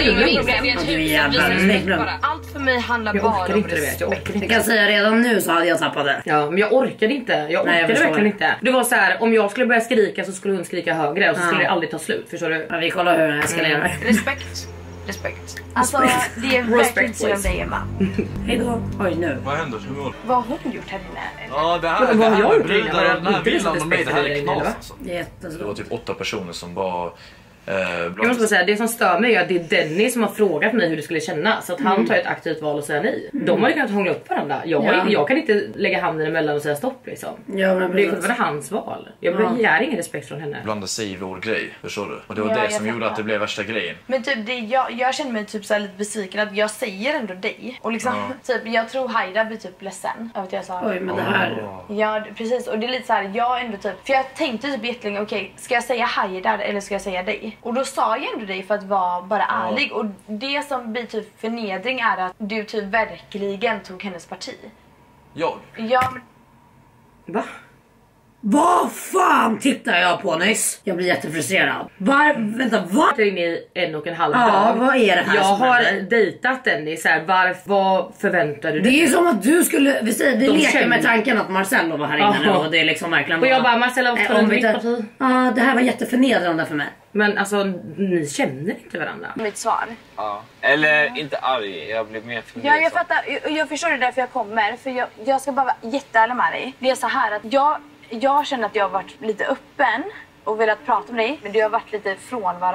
inget problem. Allt för mig handlar bara om respekt. Jag kan säga redan nu så hade jag tappat det. Ja, men jag orkade inte. Jag orkade verkligen inte. Det var så här, om jag skulle börja skrika så skulle hon skrika högre och så skulle det aldrig ta slut, förstår du? Ja, vi kollar hur det eskalerar. Respekt. Alltså, det är verkligen synd om dig, Emma. Hejdå. Oj, nu. Vad händer? Vad har hon gjort här inne? Ja, det här vad har jag gjort? Den här villan och mig, det här är knas alltså. Det var typ 8 personer som var... jag måste säga, det som stör mig är att det är Dennis som har frågat mig hur det skulle kännas. Så att han tar ett aktivt val och säger nej. De har ju kunnat hångla upp varandra. Jag kan inte lägga handen emellan och säga stopp liksom. Ja, men det är fortfarande hans val. Jag begär ingen respekt från henne. Blanda sig i vår grej, förstår du? Och det var det som gjorde att det blev värsta grejen. Men typ jag känner mig typ så här lite besviken att jag säger ändå dig. Och liksom typ, jag tror Haida blir typ ledsen över att jag sa. Oj, men det här. Ja, precis. Och det är lite så här, jag ändå typ, för jag tänkte typ jättelänge, okej, ska jag säga Haida eller ska jag säga dig? Och då sa jag ändå dig för att vara bara ärlig. Och det som blir typ förnedring är att du typ verkligen tog hennes parti. Jag? Ja, men... Va? Vad fan tittar jag på nyss? Jag blir jättefrustrerad. Vänta, vad? Jag är inne i 1,5 dag. Ja, vad är det här? Jag har dejtat Dennis här. Vad förväntar du dig? Det är ju som att du skulle, vi leker med tanken att Marcello var här inne nu och det är liksom verkligen bara... Och jag bara, Marcello var mitt parti. Ja, det här var jätteförnedrande för mig. Men alltså, ni känner inte varandra. Mitt svar. Ja. Eller inte arg, jag blir mer fundersam. Ja, jag fattar. Jag förstår det därför jag kommer. För jag ska bara vara jätteärlig med dig. Det är så här att jag känner att jag har varit lite öppen och velat prata med dig. Men du har varit lite frånvarande.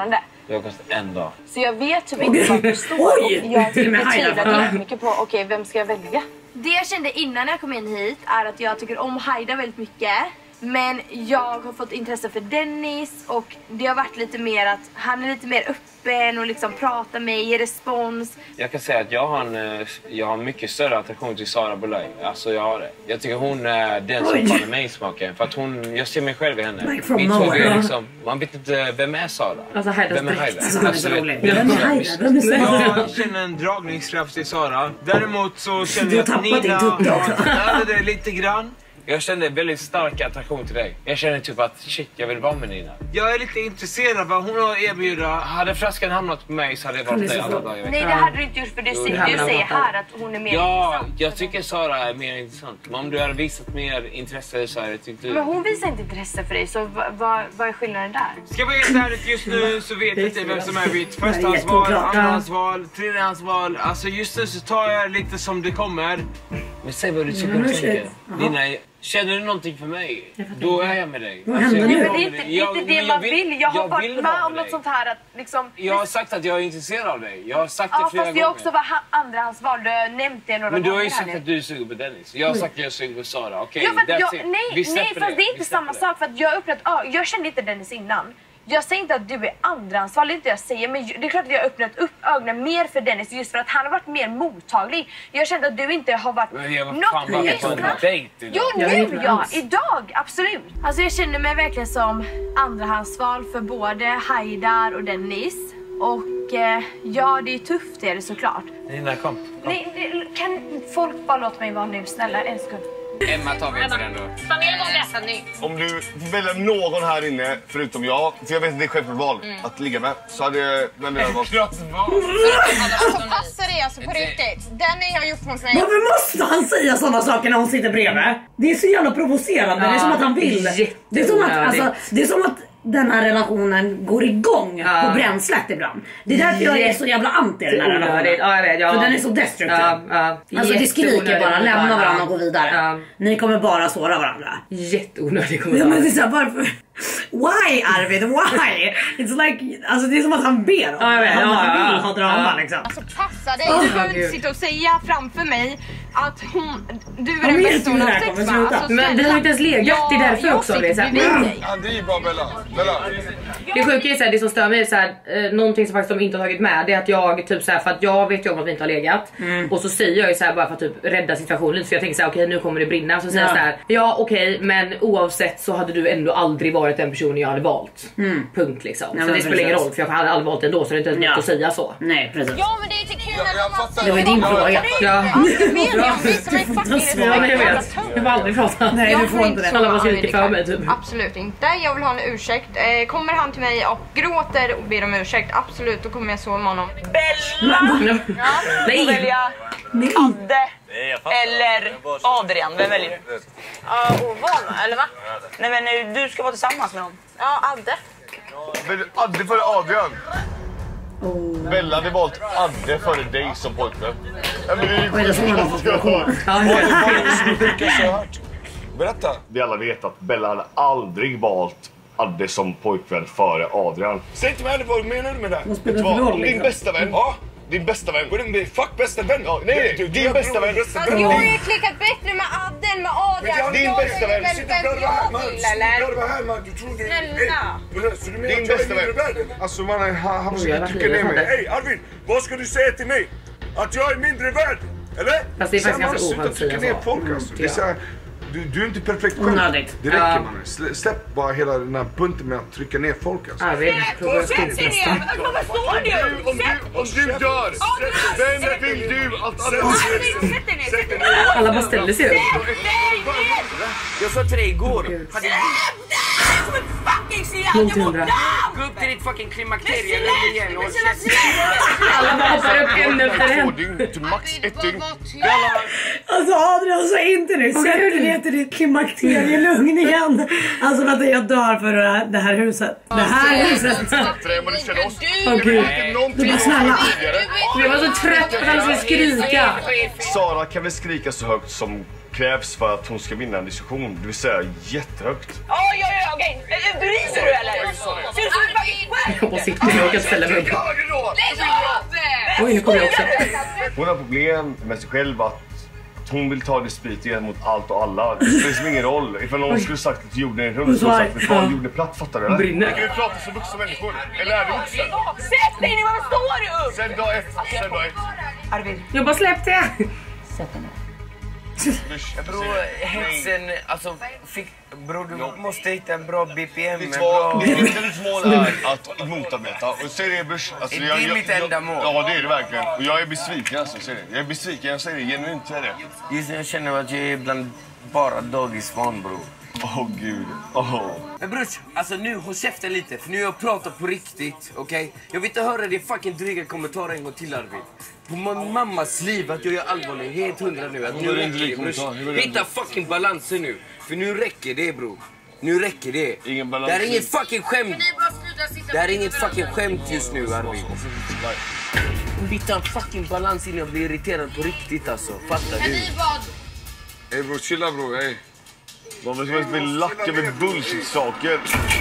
Jag kostar en dag. Så jag vet typ inte vad jag förstår. Jag tvivlar jättemycket på, okej, vem ska jag välja? Det jag kände innan jag kom in hit är att jag tycker om Haida väldigt mycket. Men jag har fått intresse för Dennis och det har varit lite mer att han är lite mer öppen och liksom pratar med, ger respons. Jag kan säga att jag har mycket större attraktion till Sara Bolaj. Alltså jag har det. Jag tycker hon är den som faller mig i smaken. För att jag ser mig själv i henne. Mitt huvud är liksom, man vet inte, vem är Sara? Alltså vem är Haida? Jag känner en dragningskraft till Sara. Däremot så känner jag att Nina det lite grann. Jag kände väldigt stark attraktion till dig. Jag kände typ att shit, jag vill vara med Nina. Jag är lite intresserad av vad hon har erbjuda. Hade flaskan hamnat på mig så hade jag varit där alla dagar. Nej, det hade du inte gjort för du säger här att hon är mer intressant. Jag tycker Sara är mer intressant. Men om du hade visat mer intresse så hade jag Men hon visar inte intresse för dig, så vad är skillnaden där? Ska jag vara helt ärligt, just nu så vet jag inte vem som är mitt förstahandsval, andrahandsval, tredjehandsval. Alltså just nu så tar jag lite som det kommer. Men säg vad du tycker och tänker. Nina, känner du någonting för mig? Då är jag med dig. Men det är inte det man vill. Jag har varit med om något sånt här att liksom... Jag har sagt att jag är intresserad av dig. Jag har sagt det flera gånger. Fast jag också var andrahandsval. Du har nämnt det några gånger. Men du har ju sagt att du är sugen på Dennis. Jag har sagt att jag är sugen på Sara. Okej, nej, fast det är inte samma sak. För att jag kände inte Dennis innan. Jag säger inte att du är andraansvarig, det är inte jag säger, men det är klart att jag har öppnat upp ögonen mer för Dennis just för att han har varit mer mottaglig. Jag kände att du inte har varit något lyssnat. Jo, nu idag, absolut. Alltså jag känner mig verkligen som andrahandsval för både Haidar och Dennis. Och ja, det är tufft, det är det såklart. Nina, kom. Nej, kan folk bara låta mig vara nu, snälla, en sekund. Emma tar vi inte den då. Om du väljer någon här inne, förutom jag, för jag vet att det är självklart val att ligga med, så hade jag valt. Alltså passar det alltså på riktigt. Den har gjort mot mig. Varför måste han säga sådana saker när hon sitter bredvid? Det är så jävla provocerande, det är som att han vill. Det är som att den här relationen går igång på bränslet ibland. Det är därför jag är så jävla anti den här relationen. Ja, jag vet, för den är så destruktiv. Alltså det skriker bara, lämna varandra och gå vidare. Ni kommer bara såra varandra. Jätteonödig kommentar. Ja, men det är så här, varför? Why, Arvid? Why? It's like, alltså det är som att han ber om det. Han vill ha drama liksom. Alltså passa dig, du behöver inte sitta och säga framför mig att du är den bästa hon har sex med. Alltså, men vi har inte ens legat, det är därför också. Det är bara Bella. Det sjuka är såhär, det som stör mig är såhär, någonting som faktiskt de inte har tagit med, det är att jag typ såhär, för att jag vet ju om att vi inte har legat. Och så säger jag ju såhär bara för att typ rädda situationen, för jag tänker såhär, okej, nu kommer det brinna. Så säger jag såhär, ja okej, men oavsett så hade du ändå aldrig varit den personen jag hade valt. Punkt liksom. Så det spelar ingen roll, för jag hade aldrig valt ändå, så det är inte ens att säga så. Nej, precis. Ja, men det är inte kul när det var din fråga. Jag får aldrig prata. Nej, du får inte det. Alla var skriker för mig typ. Absolut inte, jag vill ha en ursäkt. Kommer han till mig och gråter och ber om ursäkt, absolut, då kommer jag sova med honom. Bella! Nej! Välja Adde eller Adrian, vem väljer du? Ja, ovan, eller va? Nej, men du ska vara tillsammans med honom. Ja, Adde. Adde för Adrian. Bella hade valt Adde före dig som pojkvän. Vad är det som har Berätta. Vi alla vet att Bella hade aldrig valt Adde som pojkvän före Adrian. Säg inte mig vad menar du med det? Vet du vad? Din bästa vän. Ja. Din bästa vän. Fuck bästa vän. Ja, nej, din bästa vän. Alltså, jag har ju klickat bättre med Adde än med Adrian. Din bästa vän. Din bästa vän. Alltså man, han försöker trycka ner mig. Hej Arvid, vad ska du säga till mig? Att jag är mindre värd? Eller? Fast det är faktiskt ganska ovant att trycka ner folk alltså. Det är så här, du är inte perfekt själv. Det räcker man. Släpp bara hela den här bunten med att trycka ner folk alltså. Sätt dig ner! Vad står du? Om du dör, vem vill du att alla bara ställer sig upp. Jag sa till dig igår. Gå upp till ditt fucking klimakterium igen och alla bara hoppar upp en efter en. 2 dygn till max 1 dygn. Alltså Adrian, så inte nu. Sätt dig ner till ditt klimakterielugn igen. Alltså vänta, jag dör för det här huset. Det här huset. Du var snälla. Jag var så trött på att han skulle skrika. Sara kan väl skrika så högt som krävs för att hon ska vinna en diskussion. Det vill säga jättehögt. Ja, okej? Ryser du eller? Ser du som en fucking skärp? Jag måste sitta och ställa mig upp. Oj, nu kommer jag också. Hon har problem med sig själv att hon vill ta dispyt mot allt och alla. Det spelar ingen roll. Ifall någon skulle sagt att jorden är rund, skulle sagt att jorden är platt, fattar du? Eller? Brinner. Ska vi prata som vuxna människor? Eller är du vuxen? Sätt dig ner, varför står du upp? Sen dag ett. Arvid. Jag bara släppte. Sätt dig ner. Bror, hetsen, alltså, bror du måste hitta en bra BPM. Ditt mål är att motarbeta. Och ser det, brors, alltså, det är mitt enda mål. Ja, det är det verkligen. Och jag är besviken, alltså, ser det. Jag är besviken, jag säger det genuint, jag är det. Just nu jag känner att jag är bland bara dagisvan, bror. Åh, gud. Men brors, alltså nu håll käften lite, för nu har jag pratat på riktigt, okej? Jag vill inte höra det fucking dryga kommentarer en gång till, Arvid. På min mammas liv att jag är allvarlig, helt 100 nu. Att nu räcker det, brors. Hitta fucking balansen nu. För nu räcker det, bror. Nu räcker det. Ingen balans. Det här är inget fucking skämt. Det här är inget fucking skämt just nu, Arvid. Hitta fucking balans innan jag blir irriterad på riktigt, alltså. Fattar du? Ey bror, chilla bror, ey. De vill lacka med bullshit-saker.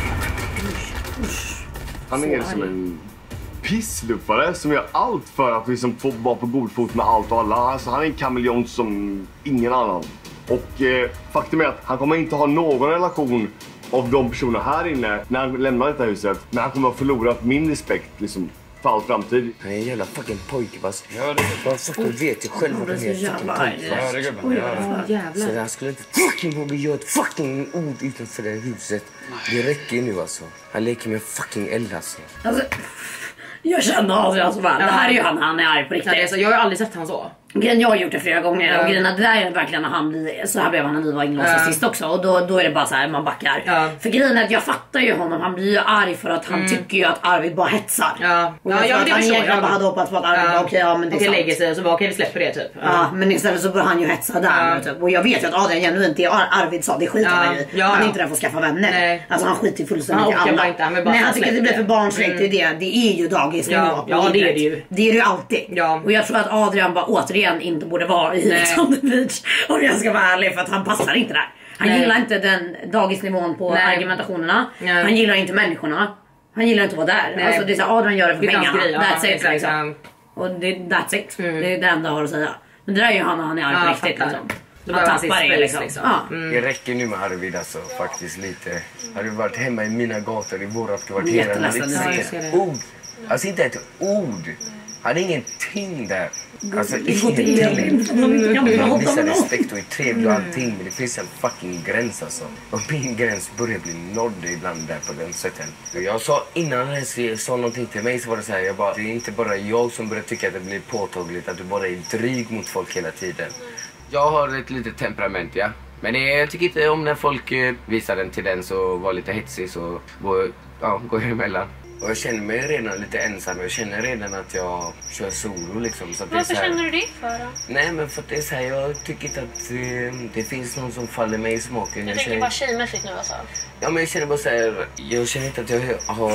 Han är som en pissluffare som gör allt för att liksom få vara på god fot med allt och alla. Alltså, han är en kameleont som ingen annan. Och faktum är att han kommer inte ha någon relation av de personerna här inne när han lämnar detta huset. Men han kommer att förlora min respekt liksom, för all framtid. Han är en jävla fucking pojke, fast jag fucking vet ju själv att han är en fucking pojke. Så han skulle inte fucking våga göra ett fucking ord utanför det här huset. Det räcker nu alltså. Han leker med fucking eld alltså. Jag känner Adrian så väl. Det här är ju han är arg på riktigt. Nej, så jag har aldrig sett han så. Grejen, jag har gjort det flera gånger och grejen, det där är verkligen när han blir så här blev han när vi var inlåsta sist också och då är det bara så här man backar. För grejen är att jag fattar ju honom, han blir ju arg för att han tycker ju att Arvid bara hetsar. Och jag tror att han egentligen bara hade hoppats på att Arvid bara okej, ja men det är sant. lägger sig och så bara okej, vi släpper det typ. Ja, men istället så börjar han ju hetsa där typ. Och jag vet ju att Adrian genuint det Arvid sa, det skiter han i. Han är inte där för att skaffa vänner. Nej. Alltså han skiter ju fullständigt i alla. Nej, han tycker att det blir för barnsligt, det är ju dagis nivå. Ja, det är det ju. Det är det ju alltid. Och jag tror att Adrian bara återigen inte borde vara i Ex Beach, om jag ska vara ärlig, för att han passar inte där. Han gillar inte den dagisnivån på argumentationerna. Han gillar inte människorna. Han gillar inte att vara där. Alltså det är så Adrian gör det för pengarna. That's it liksom. Och that's it. Det är det enda jag har att säga. Men det där är ju han är arg på riktigt liksom. Han tappar det liksom. Det räcker nu med Arvid alltså, faktiskt lite. Hade du varit hemma i mina gator i vårat kvarter, han hade inte sagt ett ord. Alltså inte ett ord. Han hade ingenting där. Alltså ingenting. Han visar respekt och är trevlig och allting, men det finns en fucking gräns alltså. Och min gräns börjar bli nådd ibland där på den sätten. Jag sa innan han sa någonting till mig så var det så här, jag bara, det är inte bara jag som börjar tycka att det blir påtagligt att du bara är dryg mot folk hela tiden. Jag har ett litet temperament, ja. Men jag tycker inte om när folk visar den till den så var lite hetsig så går jag emellan. Och jag känner mig redan lite ensam. Jag känner redan att jag kör solo liksom. Så att varför det är så här... känner du det för då? Nej, men för att det är så här, jag tycker inte att det finns någon som faller mig i smaken. Jag tänker bara tjejmässigt nu alltså. Ja, men jag känner bara så här, jag känner inte att jag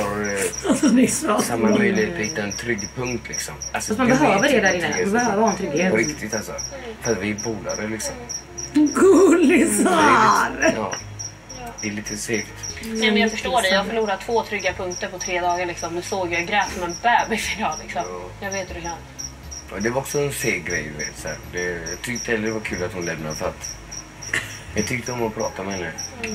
har samma möjlighet att hitta en trygg punkt liksom. Alltså, man behöver det där inne, man behöver ha en trygghet. På riktigt alltså, för att vi är polare liksom. Gullisar! Ja, det är lite segt. Nej, men jag förstår det, jag har förlorat 2 trygga punkter på 3 dagar liksom. Nu såg jag grät som en bebis idag liksom. Jag vet hur det kan. Och det var också en seg grej, vet så här. Jag tyckte heller det var kul att hon lämnade för att jag tyckte om att prata med henne.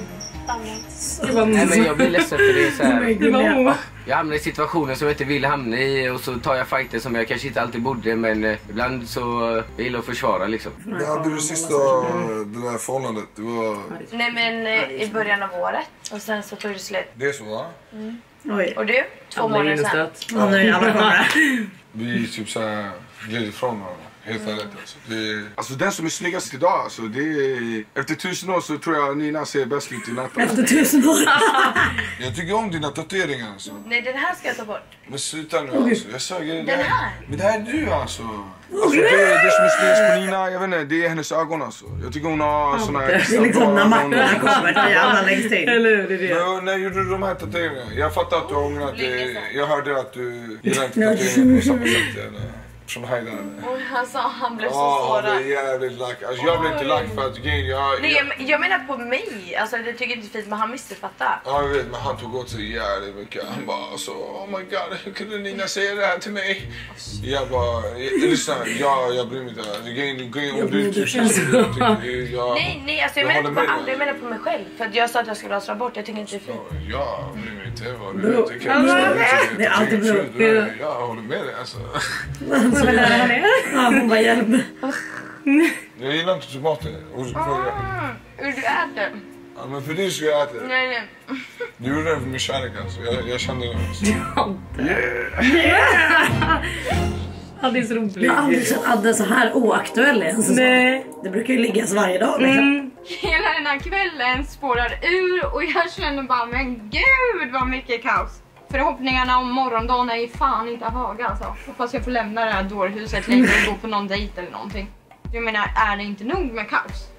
Nej, men jag blir ledsen för det är så här. Jag hamnar i situationer som jag inte vill hamna i och så tar jag fighter som jag kanske inte alltid borde, men ibland så vill jag försvara liksom. Det hade du sista det där förhållandet, det var... Nej, men i början av året och sen så tog det slut. Det är så, va? Oj. Och du? 2 månader sedan. Vi typ såhär gled ifrån varandra. Helt ärligt alltså. Alltså den som är snyggast idag alltså, det är... Efter 1000 år så tror jag Nina ser bäst ut i natten. Efter 1000 år? Jag tycker om dina tatueringar alltså. Nej, den här ska jag ta bort. Men sluta nu alltså, jag sa det. Den här? Men det här är du alltså. Alltså det som är snyggast på Nina, jag vet inte, det är hennes ögon alltså. Jag tycker hon har såna här... Det är liksom när mackorna kommer till jävla längst in. Eller hur, det är det. Men när gjorde du de här tatueringarna? Jag fattar att du har ångrat det. Jag hörde att du gillar inte tatueringar på samma sätt. Från Haidar. Alltså han blev så Ja, sårad. det är jävligt lack. Alltså jag blev inte lack för att Jag menar på mig. Alltså det tycker inte fint men han missuppfattar. Ja jag vet, men han tog åt sig jävligt mycket. Han bara så, oh my god, hur kunde Nina säga det här till mig? Jag bara, lyssna, jag bryr mig inte. Om du tycker Nej, alltså jag menar inte på andra, jag menar på mig själv. För att jag sa att jag skulle rasa bort, jag tycker inte det är fint. Jag bryr mig inte vad du tycker. Det är alltid bra. Jag håller med dig alltså. Ja, hon bara hjälp. Jag gillar inte tomater. Hur du äter? Ja, men för dig ska jag äta. Nej. Du gjorde det för min kärlek alltså. Jag kände det. Ja, det är så roligt. Jag har aldrig sett Adde så här oaktuell i en säsong. Nej. Det brukar ju liggas varje dag liksom. Hela den här kvällen spårar ur och jag känner bara, men gud vad mycket kaos. Förhoppningarna om morgondagen är ju fan inte höga alltså. Hoppas jag får lämna det här dårhuset längre och gå på någon dejt eller någonting. Jag menar, är det inte nog med kaos?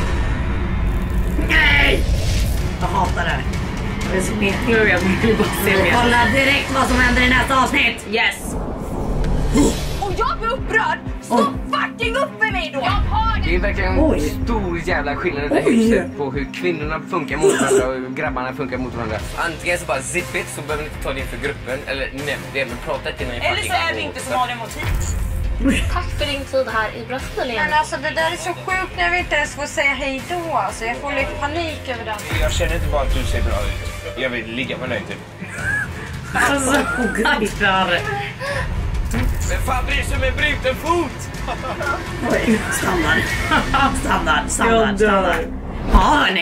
Nej! Jag hatar det. Det är så mycket. Kolla direkt vad som händer i nästa avsnitt. Yes! Och jag blir upprörd! Stå fucking upp med mig då! Jag har Det är verkligen stor jävla skillnad i det här huset på hur kvinnorna funkar mot varandra och hur grabbarna funkar mot varandra. Antingen så bara zip it så behöver ni inte ta det inför gruppen eller nämn det men prata inte när ni eller så är vi inte som har det motiv. Tack för din tid här i Brasilien. Men alltså det där är så sjukt när vi inte ens får säga hej då. Alltså jag får lite panik över det. Jag känner inte bara att du ser bra ut. Jag vill ligga med dig typ. Alltså, gudar. Men fan bryr sig med bruten fot? Oj, standard. Ja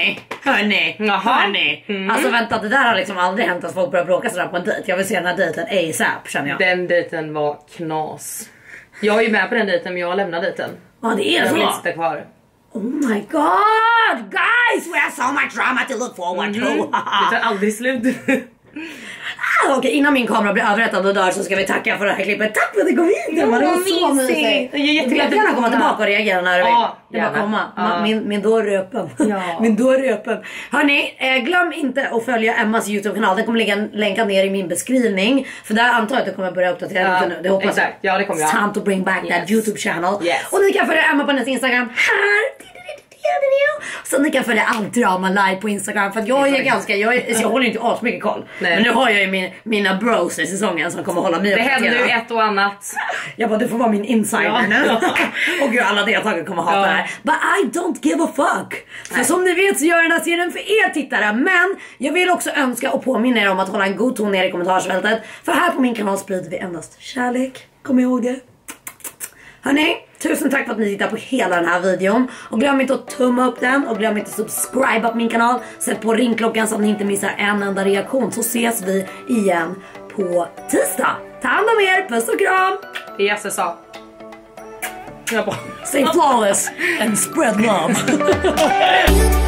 hörni. Alltså vänta, det där har liksom aldrig hänt att folk börjar bråka sådär på en dejt. Jag vill se den här dejten ASAP känner jag. Den dejten var knas. Jag är ju med på den dejten men jag lämnar dejten. Ja det är så. Jag sitter kvar. Oh my god, guys, we have so much drama to look forward to. Det tar aldrig slut. Okej, innan min kamera blir överrättad och dör så ska vi tacka för det här klippet. Tack för att du kom hit. Det var så mysigt. Jag vill gärna komma tillbaka och reagera när du vill. Det bara komma. Min dörr är öppen. Min dörr är öppen. Hörni, glöm inte att följa Emmas YouTube-kanal. Den kommer ligga länkad ner i min beskrivning. För där antar jag att du kommer börja uppdatera lite nu. Det hoppas jag. Ja, det kommer jag. It's time to bring back that YouTube-channel. Och ni kan följa Emma på hennes Instagram här. Så ni kan följa allt drama live på Instagram. För att jag är ganska, jag håller inte alls mycket koll. Nej. Men nu har jag ju mina bros i säsongen som kommer hålla mig. Det händer ju ett och annat. Jag bara, du får vara min insider nu. Och gud, alla deltagare kommer hata det här. But I don't give a fuck. För som ni vet så gör jag den här serien för er tittare. Men jag vill också önska och påminna er om att hålla en god ton ner i kommentarsfältet. För här på min kanal sprider vi endast kärlek. Kom ihåg det. Hörrni, tusen tack för att ni tittar på hela den här videon. Och glöm inte att tumma upp den. Och glöm inte att subscriba på min kanal. Sätt på ringklockan så att ni inte missar en enda reaktion. Så ses vi igen på tisdag. Ta hand om er, puss och kram. Det är SSA. Stay flawless and spread love.